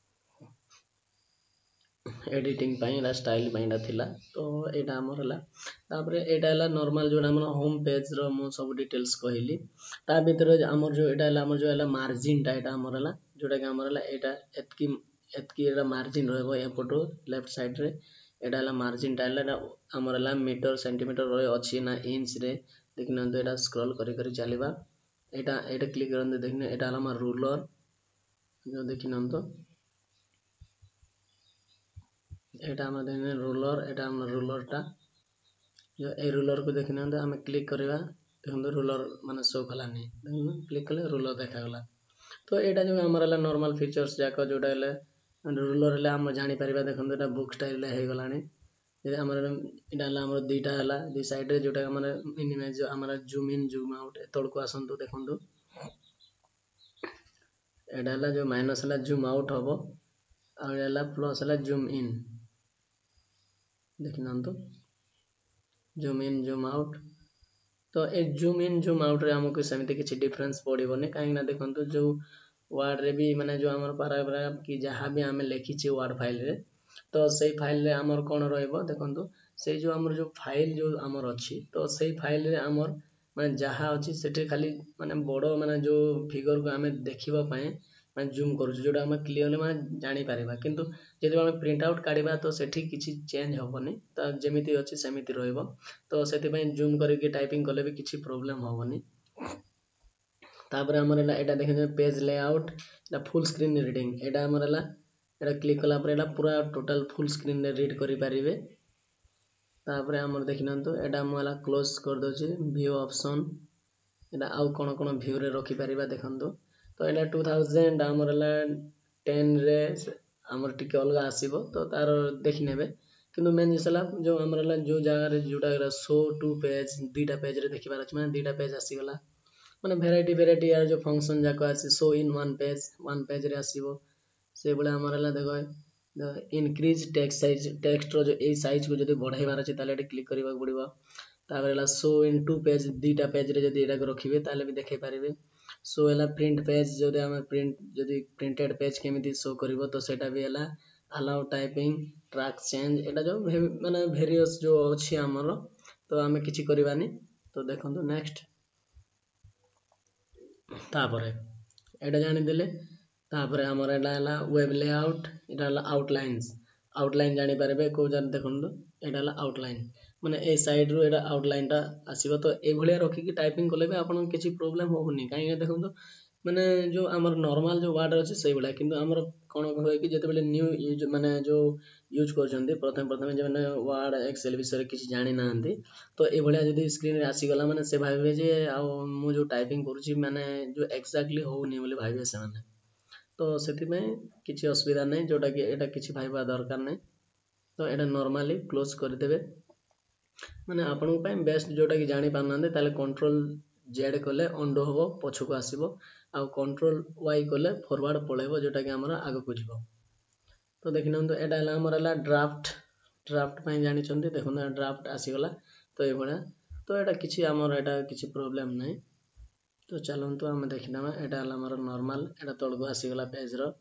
एडिटिंग पाइला स्टाइल पाइला थिला तो एटा हमर हला तापरे एटा हला नॉर्मल जो हमर होम पेज रो मो सब डिटेल्स कहली ता भीतर हमर जो एटा हला हमर जो हला मार्जिन टा एटा हमर हला जोटा कि हमर हला एटा एतकी एतकी एटा मार्जिन रहबो ए फोटो लेफ्ट साइड रे एटा हला मार्जिन टा हला हमर हला मीटर सेंटीमीटर रहे अछि ना इंच रे देखिन तो एटा स्क्रॉल करी करी चलीबा एटा एटा क्लिक करन देखिन एटा हला हमर रूलर जो देखिन तो एटा हम देखिन रूलर एटा हम रूलर टा जो ए रूलर को देखिन तो हम क्लिक करबा देखन रूलर माने शो कलानी देखिन क्लिक कले रूलर देखा गला तो एटा जो हमर हला नॉर्मल फीचर्स जाको जोटा हले रूलर हले हम जानि परिबा देखन एटा बुक स्टाइल हे गलानी जे हमर एटा हला हमर दुईटा हला दि साइड रे जोटा हमर इमेज जो हमर जूम इन जूम आउट तळको आसंतु देखन एटा हला जो माइनस हला जूम आउट हबो आ हला प्लस हला जूम इन देखिन तो जूम इन जूम आउट तो ए जूम इन जूम आउट रे हमको समिति किछि डिफरेंस पड़िबोनी काहे ना देखन तो जो वर्ड रे भी माने जो हमर पैराग्राफ की जहां भी हमें लिखि छी वर्ड फाइल रे तो सेही फाइल रे हमर कोन रहइबो देखन तो से जो हमर जो फाइल जो हमर अछि तो सेही फाइल रे हमर माने जहां अछि सेटे खाली माने बडो माने जो फिगर को हमें देखिबा पय माने जूम करू जोटा हम क्लियरली माने जानि पारिबा किंतु जदि हम प्रिंट आउट काढिबा तो सेठी किछि चेंज होबनी त जेमिति अछि सेमिति रहइबो तो सेति पय जूम करके टाइपिंग करले भी किछि प्रॉब्लम होबनी तापर हमर एला एटा देखिन पेज लेआउट एटा फुल स्क्रीन रीडिंग एटा हमर एला एटा क्लिक कला पर एटा पूरा टोटल फुल स्क्रीन रे रीड करि पारिबे तापर हमर देखिन तो एटा हम एला क्लोज कर दोछि व्यू ऑप्शन एटा आउ कोन कोन व्यू रे रखि पारिबा देखन तो तो एटा टू थाउजेंड हमर एला टेन रे हमर टिके अलगा आसीबो तो तार देखि नेबे किंतु मेन जिसला जो हमर एला जो जगह रे जोटा शो टू पेज दुईटा पेज रे देखिबार अछि माने दुईटा पेज आसी गला माने वेराइटी वेराइटी यार जो फंक्शन जाको आसी show in one page one page रे आसीबो से बडा हमर एला देखो इंक्रीज टेक्स्ट साइज टेक्स्ट रो जो ए साइज को जदी बढ़ाइबार अछि ताले एटा क्लिक करबा पड़िबो तापर एला शो इन टू पेज दुईटा पेज रे जदी एटा को रखिबे ताले भी देखै पारिबे शो एला प्रिंट पेज जदी हम प्रिंट जदी प्रिंटेड पेज केमिति शो करबो तो सेटा भी एला अलाउ टाइपिंग ट्रैक चेंज एटा जो माने वेरियस जो अछि हमर तो हमें किछि करबानी तो देखन तो नेक्स्ट तापर एटा जानि देले तापर हमर एटा हला वेब लेआउट एटा हला आउटलाइंस आउटलाइन जानि पारबे को जान देखन तो एटा हला आउटलाइन माने ए साइड रो एटा आउटलाइन टा आसीबो तो ए भलिया रखि कि टाइपिंग करले भी आपन किछि प्रॉब्लम होबनी काहे देखन तो माने जो आमर नॉर्मल जो वर्ड अच्छे से भाया कि आमर कौन हुए कि जिते बड़े न्यू यूज माने जो यूज कर प्रथम प्रथम जो मैंने वर्ड एक्सेल विषय किसी जानी ना तो ये भाया जब स्क्रीन रे आसीगला माने से भावे जे मु जो टाइपिंग करुँची माने जो एक्जाक्टली होनी बोली भावे से माने तो से किसी असुविधा नहीं जोटा कि एटा किसी भाइबा दरकार नहीं तो एटा नॉर्मली क्लोज करदेवे माने आपण बेस्ट जोटा कि जानी पारना ताले कंट्रोल जेड कले अंडो हम पछक आसो आ कंट्रोल वाई कले फॉरवर्ड पलैब जोटा कि आमर आग को जीव तो देखि ना एटा आमर है ड्राफ्ट ड्राफ्ट जानी देखो ड्राफ्ट आसीगला तो ये तो एटा किसी आमर एटा किसी प्रोब्लेम नहीं तो चलतु आम देखना एटा आमर नॉर्मल एटा तल को आसीगला पेज रो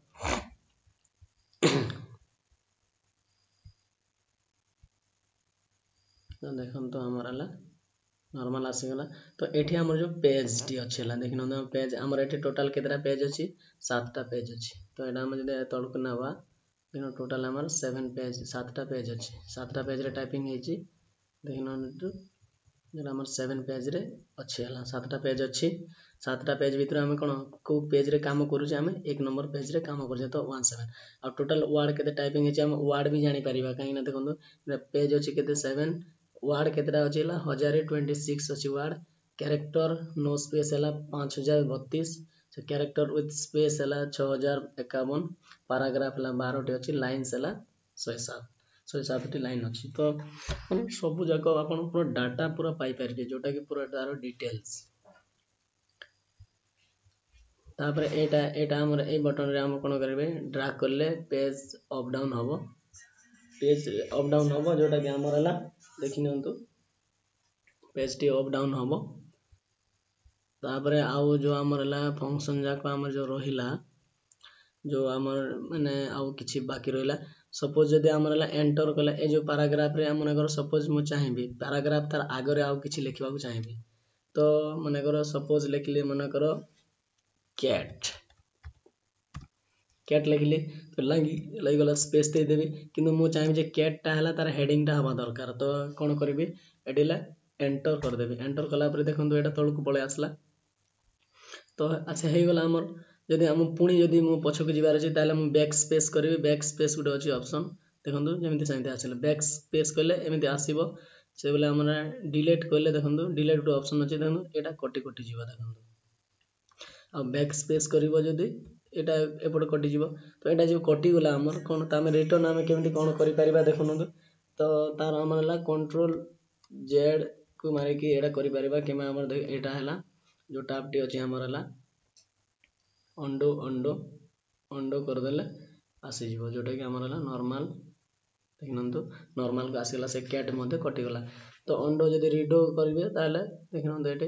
तो देखो तो आमर है नॉर्मल आसीगला तो ये आमर जो पेज टी अच्छी है देखना पेज आमर ये टोटाल केतटा पेज अच्छी सातटा पेज अच्छी तो यहाँ आम जो तल को ना देखना टोटाल आमर सेवेन पेज सातटा पेज अच्छी सातटा पेज रे टाइपिंग होती देखना जो आमर सेवेन पेज रे अच्छी है सातटा पेज अच्छी सातटा पेज भीतर आम कौन को पेज रे काम करुचे आम एक नंबर पेज रे काम कर तो वन सेवेन आ टोटाल वर्ड के टाइपिंग होती आम वर्ड भी जानी पारिबा कहीं देखो पेज अच्छी के सेवेन वर्ड केतटा अच्छी है हजार ट्वेंटी सिक्स अच्छी वर्ड कैरेक्टर नो स्पेस है पाँच हजार बत्तीस कैरेक्टर विथ स्पेस है छः हजार एकावन पाराग्राफ है बारह टी अच्छी लाइन्स है शहे सात शहे सात टी लाइन अच्छी तो मैंने सब जाक आप पूरा डाटा पूरा पाई पारे जोटा कि पूरा तार डिटेल्स तापर एटा एटा हमर ए बटन रे हम कोन करबे ड्रैग करले पेज अप डाउन हबो पेज अप डाउन हबो जोटा कि हमर हला देखि नंतु पेज टी अप डाउन हबो तापर आउ जो हमर हला फंक्शन जाक हमर जो रहिला जो हमर माने आउ किछि बाकी रहिला सपोज जदि हमर हला एंटर कला ए जो पैराग्राफ रे हम अगर सपोज मु चाहेबी पैराग्राफ तार आगे रे आउ किछि लिखिबा को चाहेबी तो माने करो सपोज लिखली माने करो कैट कैट लिखली तो लगी लगला स्पेस दे देबी किंतु मु चाहे जे कैट टा हला तार हेडिंग टा हवा दरकार तो कोन करबी एडिला एंटर कर देबी एंटर कला पर देखंतु एटा तळ को पळे आसला तो अच्छा हे गला हमर जदि हम पुणी जदि मु पछ को जिबार अछि ताले मु बैक स्पेस करबी बैक स्पेस गुटे अछि ऑप्शन देखंतु जेमिति सेमिति आसिला बैक स्पेस कले एमिति आसीबो से बोले हमरा डिलीट कले देखंतु डिलीट गुटे ऑप्शन अछि देखंतु एटा कटि कटि जिबा देखंतु आ बैक स्पेस करिवो जदि एटा एपट कटि जिवो तो एटा जे कटि गला हमर कोन तामे रिटर्न आमे केमिति कोन करि परिबा देखुनंतु तो तार हमर हला कंट्रोल जेड को मारे कि एटा करि परिबा केमा हमर एटा हला जो टैब टी अछि हमर हला अंडो अंडो अंडो कर देले आसी जिवो जोटा कि हमर हला नॉर्मल देखुनंतु नॉर्मल को आसीला से कैट मध्ये कटि गला तो अंडो जदि रीडो करिवे ताले देखुनंतु एटे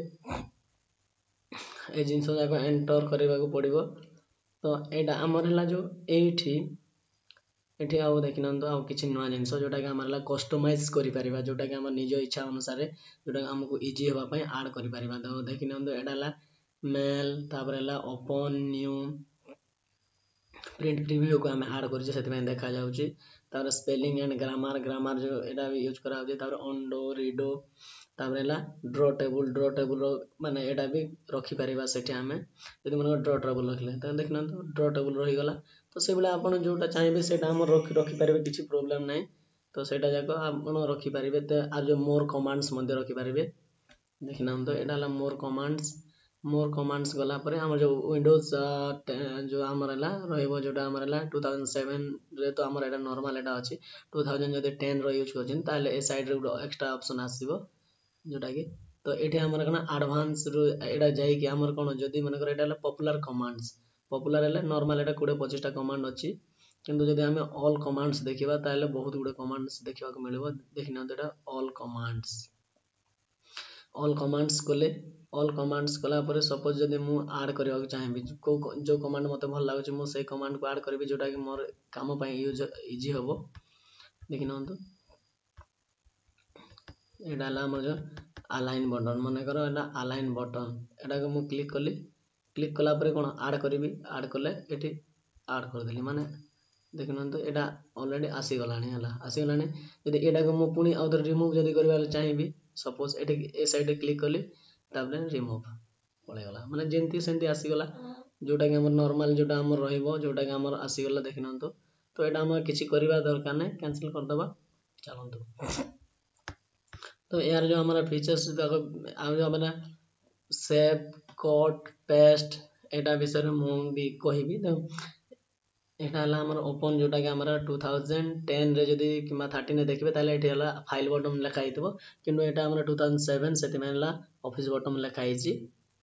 ए जिनस जाक एंटर करने को पड़ो तो यहाँ आमर है जो ये एठी आउ देखना तो आउ किसी नुआ जिनस जोटा कि आमर कस्टमाइज करिपरिबा जोटा कि आम निज इच्छा अनुसार जोटा आमको इजी होगा आड करिपरिबा तो देखना तो एटा मेल तापर है ओपन न्यू प्रिंट प्रीव्यू को आम आड कर देखा जाउची तापर स्पेलिंग एंड ग्रामर ग्रामर जो एटा भी यूज करा होची तापर अंडो रीडो तापर है ड्रॉ टेबल ड्रॉ टेबल माने एटा भी रखी परिबा सेठी हमें यदि मन ड्रॉ टेबल रखले त देखना तो ड्रॉ टेबल रही गला तो से बेला आपण जोटा चाहिबे सेटा हम रखी रखी परिबे किछि प्रॉब्लम नाही तो सेटा जाको आपण रखी परिबे तो आ जो मोर कमांड्स मध्ये रखी परिबे देखना तो एटा ला मोर कमांड्स मोर कमांड्स गला परे हमर जो विंडोज जो हमर हला रहइबो जोटा हमर हला टू थाउजेंड सेवन रे तो हमर एटा नॉर्मल एटा अछि टू थाउजेंड जदि टेन रो यूज करछिन ताले ए साइड रे एक्स्ट्रा ऑप्शन आसीबो जोटा कि तो ये हमर कना एडवांस रो एटा जाई कि हमर कोन जदी मन कर एटा पॉपुलर कमांड्स पॉपुलर है नॉर्मल एटा कोड़े पच्चीस टा कमांड अछि किंतु जदी हमें ऑल कमांड्स देखिबा ताले बहुत गुडे कमांड्स देखिबा को मिलबो देखिना तो एटा ऑल कमांड्स ऑल कमांड्स कोले ऑल कमांड्स कला पर सपोज जदी मु ऐड करबा को चाहेबी को जो कमांड मते भल लागो मु से कमांड को ऐड करबी जोटा कि मोर काम पई यूज इजी होबो देखिना तो एटा ला हमर जो अलाइन बटन मन कर एटा अलाइन बटन एटा को मु क्लिक कली क्लिक कला पर कोन ऐड करबी ऐड करले एठी ऐड कर देली माने देखन तो एटा ऑलरेडी आसी गलानी हला आसी गलानी यदि एटा को मु पुनी अदर रिमूव जदी करबा चाहिबी सपोज एठी ए साइड क्लिक कली ताबले रिमूव पळे गला माने जेंती सेंती आसी गला जोटा कि हमर नॉर्मल जोटा हमर रहइबो जोटा कि हमर आसीगला देखिनंतु तो एटा हम किछि करिबा दरकार नै कैंसिल कर दबा चलंतु। तो यार जो हमारा फीचर्स देखो आ जो हमारा सेव कट पेस्ट एटा विषय मु भी कहिबी तो एटा हला हमर ओपन जोटा कि हमरा टू थाउजेंड टेन रे जदी किमा थर्टीन रे देखबे ताले एठी हला फाइल बटन लेखा हितबो किंतु एटा हमरा टू थाउजेंड सेवन सेति मेला ऑफिस बटन लेखा हिची।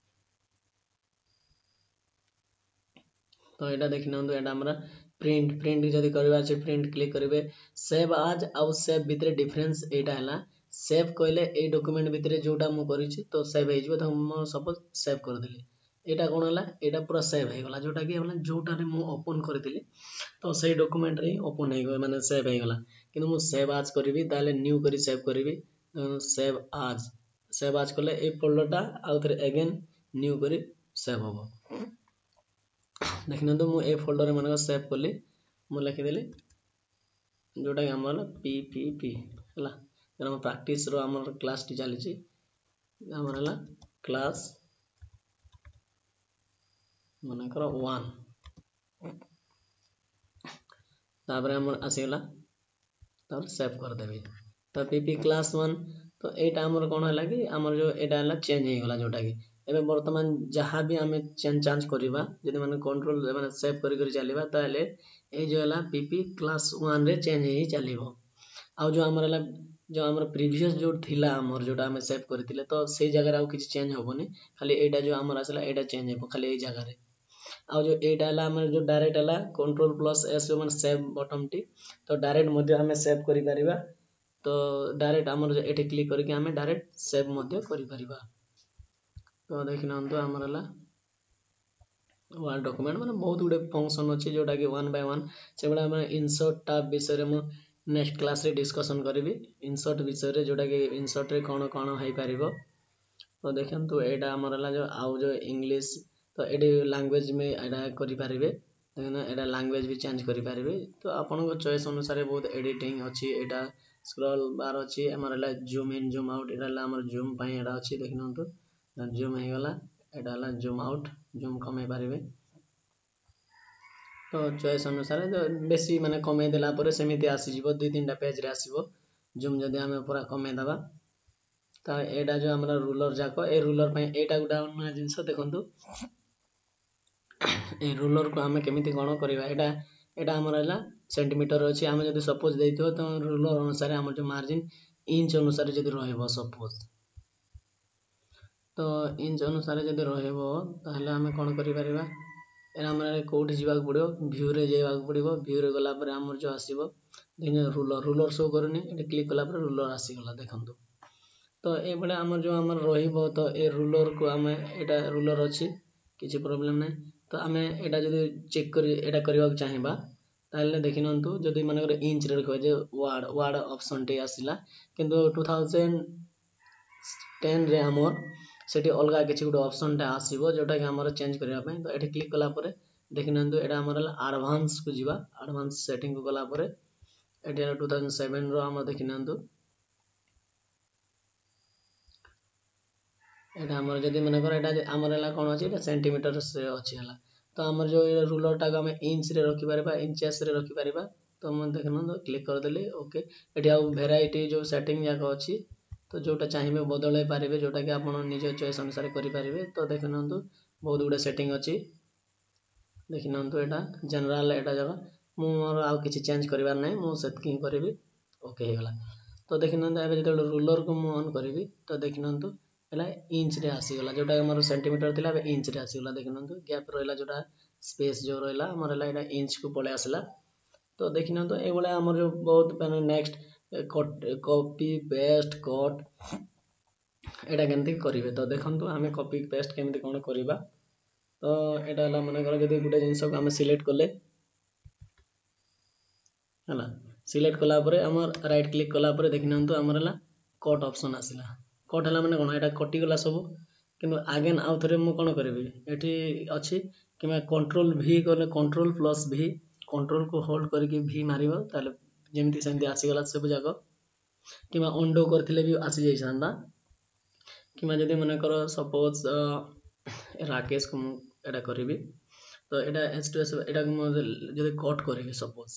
तो एटा देखिनंतु एटा हमरा प्रिंट प्रिंट जदी करबा छै प्रिंट क्लिक करिवे सेव आज आउ सेव भितरे डिफरेंस एटा हला सेव कइले ए डॉक्यूमेंट भितरे जोटा मु करिछि तो सेव हे जिवो तो हम सपोज सेव कर देली एटा कोन हला एटा पूरा सेव हे गला जोटा कि हमरा जोटा रे मु ओपन करथिली तो सही डॉक्यूमेंट रे ओपन हे गला माने सेव हे गला किंतु मु सेव आज करिवि ताले न्यू करी सेव करिवि सेव आज सेव आज करले ए फोल्डरटा आउ थरे अगेन न्यू करी सेव होबो देखिन तो मु ए फोल्डर रे माने सेव करली मु लिखि देली जोटा कि हमर पीपीपी हला हम प्रैक्टिस रो हमर क्लास टी चली छी हमर हला क्लास माने करो वन तापर हमर आसीला तब सेव कर देबी तो पीपी क्लास वन तो एटा हमर कोन हला कि हमर जो एटा हला चेंज हे गला जोटा कि एबे वर्तमान जहां भी हमें चेंज चेंज करबा जदी माने कंट्रोल माने सेव करि करि चलीबा ताले ए जो हला पीपी क्लास वन रे चेंज हे चलीबो आ जो हमर हला जो हमर प्रीवियस जो थिला हमर जोटा हमें सेव करथिले तो से जगह रे आ किछ चेंज होबोनी खाली एटा जो हमर आसला एटा चेंज हेबो खाली ए जगह रे आ जो एटा हला हमर जो डायरेक्ट हला कंट्रोल प्लस एस माने सेव बटन टी तो डायरेक्ट मध्ये हमें सेव करि परिबा तो डायरेक्ट हमर जो एटे क्लिक करके हमें डायरेक्ट सेव मध्ये करि परिबा तो देखिनंतु हमर हला वर्ड डॉक्यूमेंट माने बहुत गुडे फंक्शन अछि जोटा कि वन बाय वन सेबडा हम इंसर्ट टैब विषय रे मु नेक्स्ट क्लास रे डिस्कशन करिवि इंसर्ट विषय रे जोटा कि इंसर्ट रे कोन कोन हेइ परिबो तो देखंतु एटा हमर हला जो आउ जो इंग्लिश तो एडी लैंग्वेज में एडा करि पारिबे देखना एडा लैंग्वेज भी चेंज करि पारिबे तो आपन को चॉइस अनुसार बहुत एडिटिंग अछि एडा स्क्रॉल बार अछि हमर हला जूम इन जूम आउट एडा हला हमर जूम पई एडा अछि देखनंतु जूम हे गला एडा हला जूम आउट जूम कमे पारिबे तो चॉइस अनुसार जो बेसी माने कमे देला परे सेमिति आसी जिवो दुई तीन टा पेज रे आसीबो जूम जदी हमें पूरा कमे दबा तो एडा जो हमरा रूलर जाको ए रूलर पई एटा गुडा अन्य जिंस देखंतु ए रूलर को हमें केमिति गणो करबा एटा एटा हमर हला सेंटीमीटर अछि हमें जदी सपोज देइतो तो रूलर अनुसार हमर जो मार्जिन इंच अनुसार जदी रहइबो सपोज तो इंच अनुसार जदी रहइबो ताहले हमें कोन करि परिबा ए हमर कोठी जीवाक पड़ियो व्यू रे जेवाक पड़ियो व्यू रे गला पर हमर जो आसीबो देखिन रूलर रूलर शो करनी एटा क्लिक कला पर रूलर आसी गला देखंतु तो ए बडे हमर जो हमर रहिबो तो ए रूलर को हमें एटा रूलर अछि किछि प्रॉब्लम नै तो हमें एटा जदी चेक करी एटा करबा चाहिबा ताले देखिनंतु जदी माने करे इंच रे रखबा जे वर्ड वर्ड ऑप्शन टे आसिला किंतु टू थाउजेंड टेन रे हमर सेठी अलगा किछि गुड ऑप्शन टा आसीबो जोटा कि हमर चेंज करबा पय तो एठी क्लिक कला परे देखिनंतु एटा हमर एडवांस को जीवा एडवांस सेटिंग को गला परे एटा टू थाउजेंड सेवन रो हम देखिनंतु एटा हमर जदी माने कर एटा हमर हला कोन अछि एटा सेंटीमीटर से अछि हला तो हमर जो रूलर टा हम इंच रे रखि परबा इंचेस रे रखि परबा तो हम देखन क्लिक कर देले ओके एठी आ वेराइटी जो सेटिंग याक अछि तो जोटा चाहिबे बदलै पारिबे जोटा कि आपण निज चॉइस अनुसार करि पारिबे तो देखनंतु बहुत गुडे सेटिंग अछि देखिनंतु एटा जनरल एटा जगह मु मोर आ किछि चेंज करबार नै मु सेटिंग करबी ओके हे गला तो देखिनंतु एबे जते रूलर को मु ऑन करबी तो देखिनंतु एला इंच रे आसी गला जोटा हमर सेंटीमीटर थिला बे इंच रे आसी गला देखिनंतु गैप रहला जोटा स्पेस जो रहला हमर हला एटा इंच को पळे आसला तो देखिनंतु ए बळे हमर जो बहुत माने next cut copy paste cut एटा केनती करिवे तो देखंतु हमें कॉपी पेस्ट केमती कोन करबा तो एटा हला माने कर जदी गुटे जिंस को हमें सिलेक्ट करले हला सिलेक्ट कला परे हमर राइट क्लिक कला परे देखिनंतु हमर हला कट ऑप्शन आसिला कट हला माने कोन एटा कटि गला सब किंतु अगेन आउ थरे मु कोन करबी एठी अछि किमा कंट्रोल वी करले कंट्रोल प्लस वी कंट्रोल को होल्ड करके वी मारिबो ताले जेमती सेमती आसी गला सब जाको किमा अंडो करथिले भी आसी जाई छांदा किमा जदी माने करो सपोज राकेश को एटा करबी तो एटा एच टू एस एटा जदि कट करी सपोज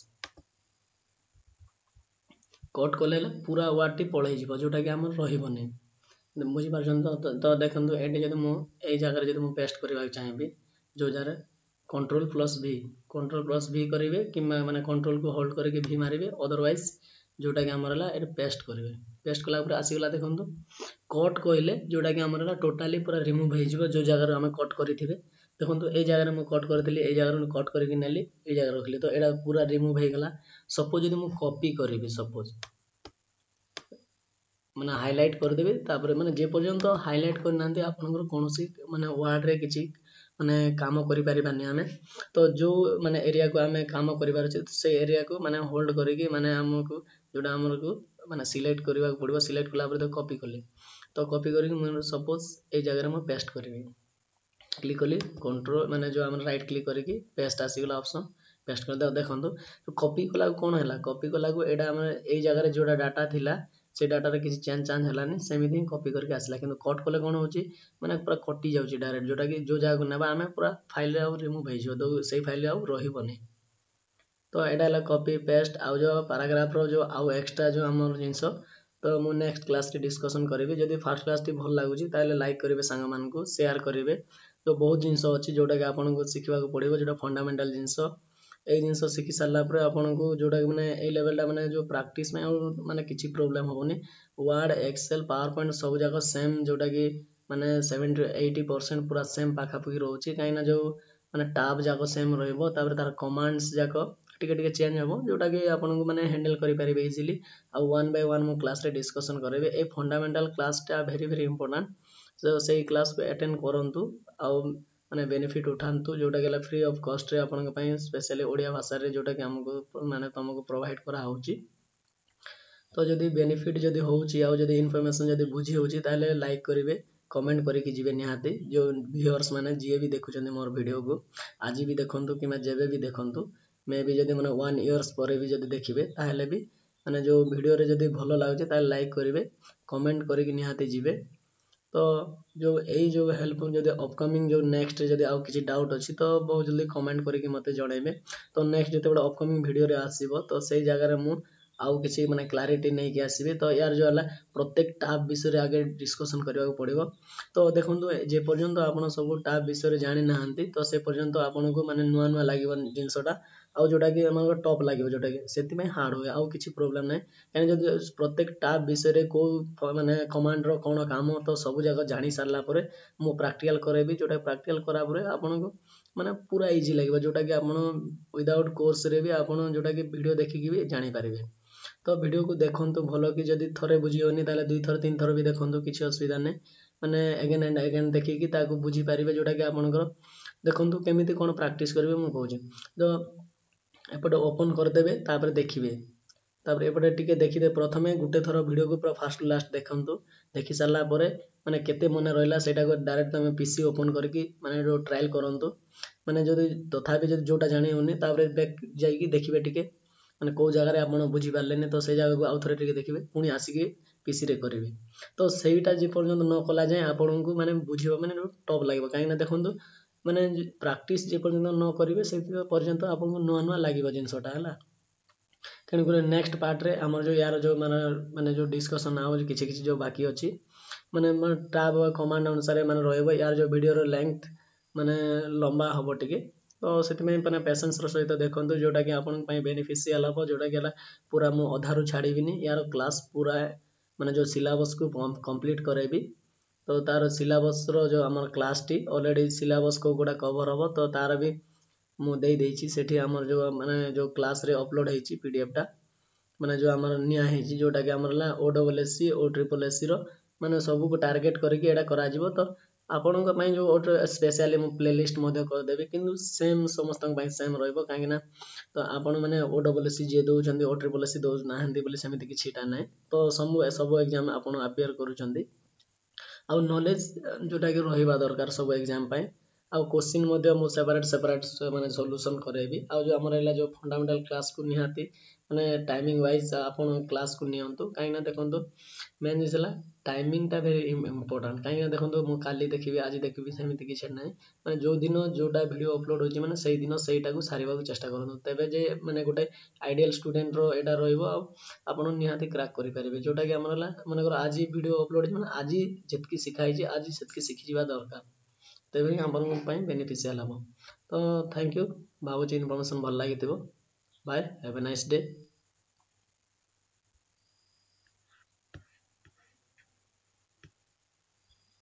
कट कले पूरा वार्ड टी पलि जीव जोटा कि आम रही बुझी पार तो, तो देखो ये जब मुझे जगह जब मुझे पेस्ट करने चाहिए जो जगह control plus V control plus V करेंगे कि माने कंट्रोल को होल्ड करके भी मारे अदरवाइज जोटा कि आमर है पेस्ट करेंगे पेस्ट कला आसीगला देखो कट कहले जोटा कि आमर टोटाली पूरा रिमूव हो जो जगह आम कट करेंगे देखो ये जगह मुझे कट करी ये जगह कट करके नेली ये जगह रखली तो यहाँ पूरा रिमूव हो गला सपोज जब मुझे कॉपी करी सपोज माने हाइलाइट करदेवी तापर माने जे पर्यंत हाइलाइट करना आपनकर कोनोसी माने वर्ड रे किछि माने काम करि परिबानी हमें तो जो माने एरिया को हमें काम करिबार छै से एरिया को माने होल्ड करिके माने हमको जोटा हमर को माने सिलेक्ट करबा पड़बो सिलेक्ट कला पर तो कॉपी करली तो कॉपी करके मैं सपोज ए जगह में पेस्ट करबी क्लिक कली कंट्रोल माने जो हम राइट क्लिक करके पेस्ट आसीगला ऑप्शन पेस्ट कर दे देखो तो कॉपी कला कोन हैला कॉपी कला को एडा हम ए जगह जोटा डाटा थिला से डाटा रे किसी चेंज चेंज हलानी सेमिति कॉपी करके आसला किंतु कट कले कोन होची माने पूरा कटि जाउची डायरेक्ट जोटा कि जो जगह को नेबा हमें पूरा फाइल रे आउ रिमूव हो जो तो सही फाइल आउ रहिबनी तो एडा हला कॉपी पेस्ट आउ जो पैराग्राफ रो जो आउ एक्स्ट्रा जो हमर जिंस तो मु नेक्स्ट क्लास रे डिस्कशन करिवे जदी फर्स्ट क्लास टी भल लागुची ताले लाइक करिवे संग मान को शेयर करिवे तो बहुत जिंस अछि जोटा कि आपन को सिखिबा को पड़िबो जोटा फंडामेंटल जिंस ए जिंस शिखि सारला पर आपन को जोटा माने ए लेवल टा माने जो प्रैक्टिस में माने किछि प्रॉब्लम होबनी वर्ड एक्सेल पावर पॉइंट सब जगह सेम जोटा कि माने सेवेंटी टू एटी परसेंट पूरा सेम पाखा पखी रहउची काइना जो माने टैब जाको सेम रहइबो तापर तार कमांड्स जाको टिके टिके चेंज होबो जोटा कि आपन को माने हैंडल करि परिबे इजीली आ वन बाय वन मो क्लास रे डिस्कशन करबे ए फंडामेंटल क्लास टा वेरी वेरी इंपोर्टेंट सो सेही क्लास को अटेंड करंतु आ माने बेनिफिट उठांतु जोटा गेला फ्री ऑफ कॉस्ट रे आपन पई स्पेशली ओडिया भाषा रे जोटा कि हमको माने तुमको प्रोवाइड करा होची तो जदी बेनिफिट जदी होची आ जदी इन्फॉर्मेशन जदी बुझी होची ताले लाइक करिवे कमेंट करके जिवे निहाती जो व्यूअर्स माने जे भी देखुचंदी मोर वीडियो को आज भी देखंतु कि जेबे भी देखंतु मे भी जदी माने वन इयर्स पर भी जदी देखिबे ताले भी माने जो वीडियो रे जदी भलो लागुची ताले लाइक करिवे कमेंट करके निहाती जिवे तो जो यही जो हेल्प जब अपकमिंग जो नेक्स्ट जब आउ किसी डाउट अच्छी तो बहुत जल्दी कमेंट करके मत जनइबे तो नेक्स्ट जो अपकमिंग वीडियो रे आसीबो तो सही जगह मु आउ किसी माने क्लैरिटी नहीं कि आसीबे तो यार जो हला प्रत्येक टैब विषय आगे डिस्कशन करबा को पड़िबो तो देखंतु जे पर्यंत आपण सब टैब विषय जानि नाहंती तो से पर्यंत आपण को माने नुआ नुआ लागिबो जिंसटा आउ जोटा कि हमर टॉप लागिबो जोटा कि सेति में हार्ड होय आउ किछि प्रॉब्लम नै काहे जदि प्रत्येक टैब विषय रे को माने कमांड रो कोन काम तो सब जगह जानि सारला परे मु प्रैक्टिकल करेबी जोटा प्रैक्टिकल करा परे आपण को माने पूरा इजी लागिबो जोटा कि आपण विदाउट कोर्स रे भी आपण जोटा कि वीडियो देखि भी जानि पारिबे तो वीडियो को देखंतु भलो कि जदि थरे बुझियोनी ताले दुई थर तीन थर भी देखंतु किछि असुविधा नै माने अगेन एंड अगेन देखि कि ताको बुझी पारिबे जोटा कि आपनकर देखंतु केमिति कोन प्रैक्टिस करबे मु कहूची तो एपटे ओपन कर देबे तापर देखिबे तापर एपटे टिके देखिदे प्रथमे गुटे थर वीडियो को पूरा फास्ट लास्ट देखंतु देखि सारला परे माने केते मने रहला सेटा को डायरेक्ट तमे पीसी ओपन करके माने जो ट्रायल करंतु माने जदि तथापि जदि जोटा जानि होनी तापर बैक जाईकी देखिबे टिके माने को जगह रे आपण बुझी पारलेनी तो से जगह को आउ थरे टिके देखिबे पुनी आसीकी पीसी रे करिवे तो सेहीटा जे पर्यंत न कला जाय आपण को माने बुझिबो माने टॉप लागबो काहे ना देखंतु माने प्रैक्टिस जे पर्यंत न करिवे से पर्यंत आपण को नुआ नुआ लागबो जिंसटा हला तेणु कर नेक्स्ट पार्ट रे हमर जो यार जो माने माने जो डिस्कशन आ किछि किछि जो बाकी अछि माने टैब कमांड अनुसार माने रहइबो यार जो वीडियो रो लेंथ माने लंबा हबो टिके तो सेति में माने पेशेंस रो सहित देखंतु जोटा कि आपण पई बेनिफिशियल हबो जोटा कि हला पूरा मु अधारु छाडीबिनी यार क्लास पूरा माने जो सिलेबस को कंप्लीट करेबी तो तार सिलेबस रो जो हमर क्लास टी ऑलरेडी सिलेबस को गोडा कवर हबो तो तार भी मु देई देछि सेठी हमर जो माने जो क्लास रे अपलोड हेछि पीडीएफ टा माने जो हमर निया हेछि जोटा कि हमर ला ओडब्ल्यूएससी ओ ट्रिपल एससी रो माने सब को टारगेट करके एडा करा जिवो तो आपन को पई जो स्पेशली मु प्लेलिस्ट मध्ये कर देबे किंतु सेम समस्त पई सेम रहइबो काहे ना तो आपन माने ओडब्ल्यूएससी जे दउ छथि ओ ट्रिपल एससी दउ नाहंती बोली समिति किछिटा नै तो सब सब एग्जाम आपन अपियर करू छथि आ नॉलेज जोटा कि रहिबा दरकार सब एग्जाम पई आ क्वेश्चन मध्ये मु सेपरेट सेपरेट माने सॉल्यूशन करेबी आ जो हमर हैला जो फंडामेंटल क्लास को निहाती माने टाइमिंग वाइज आपन क्लास को नियंतु काहे ना देखंतु मेन जिसला टाइमिंगटा भेरी इम्पोर्टाट कहीं देखो मु काली देखी आज देखी सेमती किसी ना मैंने जो दिन जोटा वीडियो अपलोड होची मैंने से दिन सेटा को सारिबा को चेष्टा करूँ तेबे जे मैंने गोटे आइडियल स्टूडेंट रो एटा रहिबो आपण निहाती क्रैक करि परिबे जोटा कि हमर माने आज वीडियो अपलोड होची मैंने आज जेतकी सिखाई छी आज सेतकी सिखि जिबा दरकार तेबे हमन पई बेनिफिशियल हम तो थैंक यू भावुची इन्फॉर्मेशन भल लागिथिबो bye have a nice day.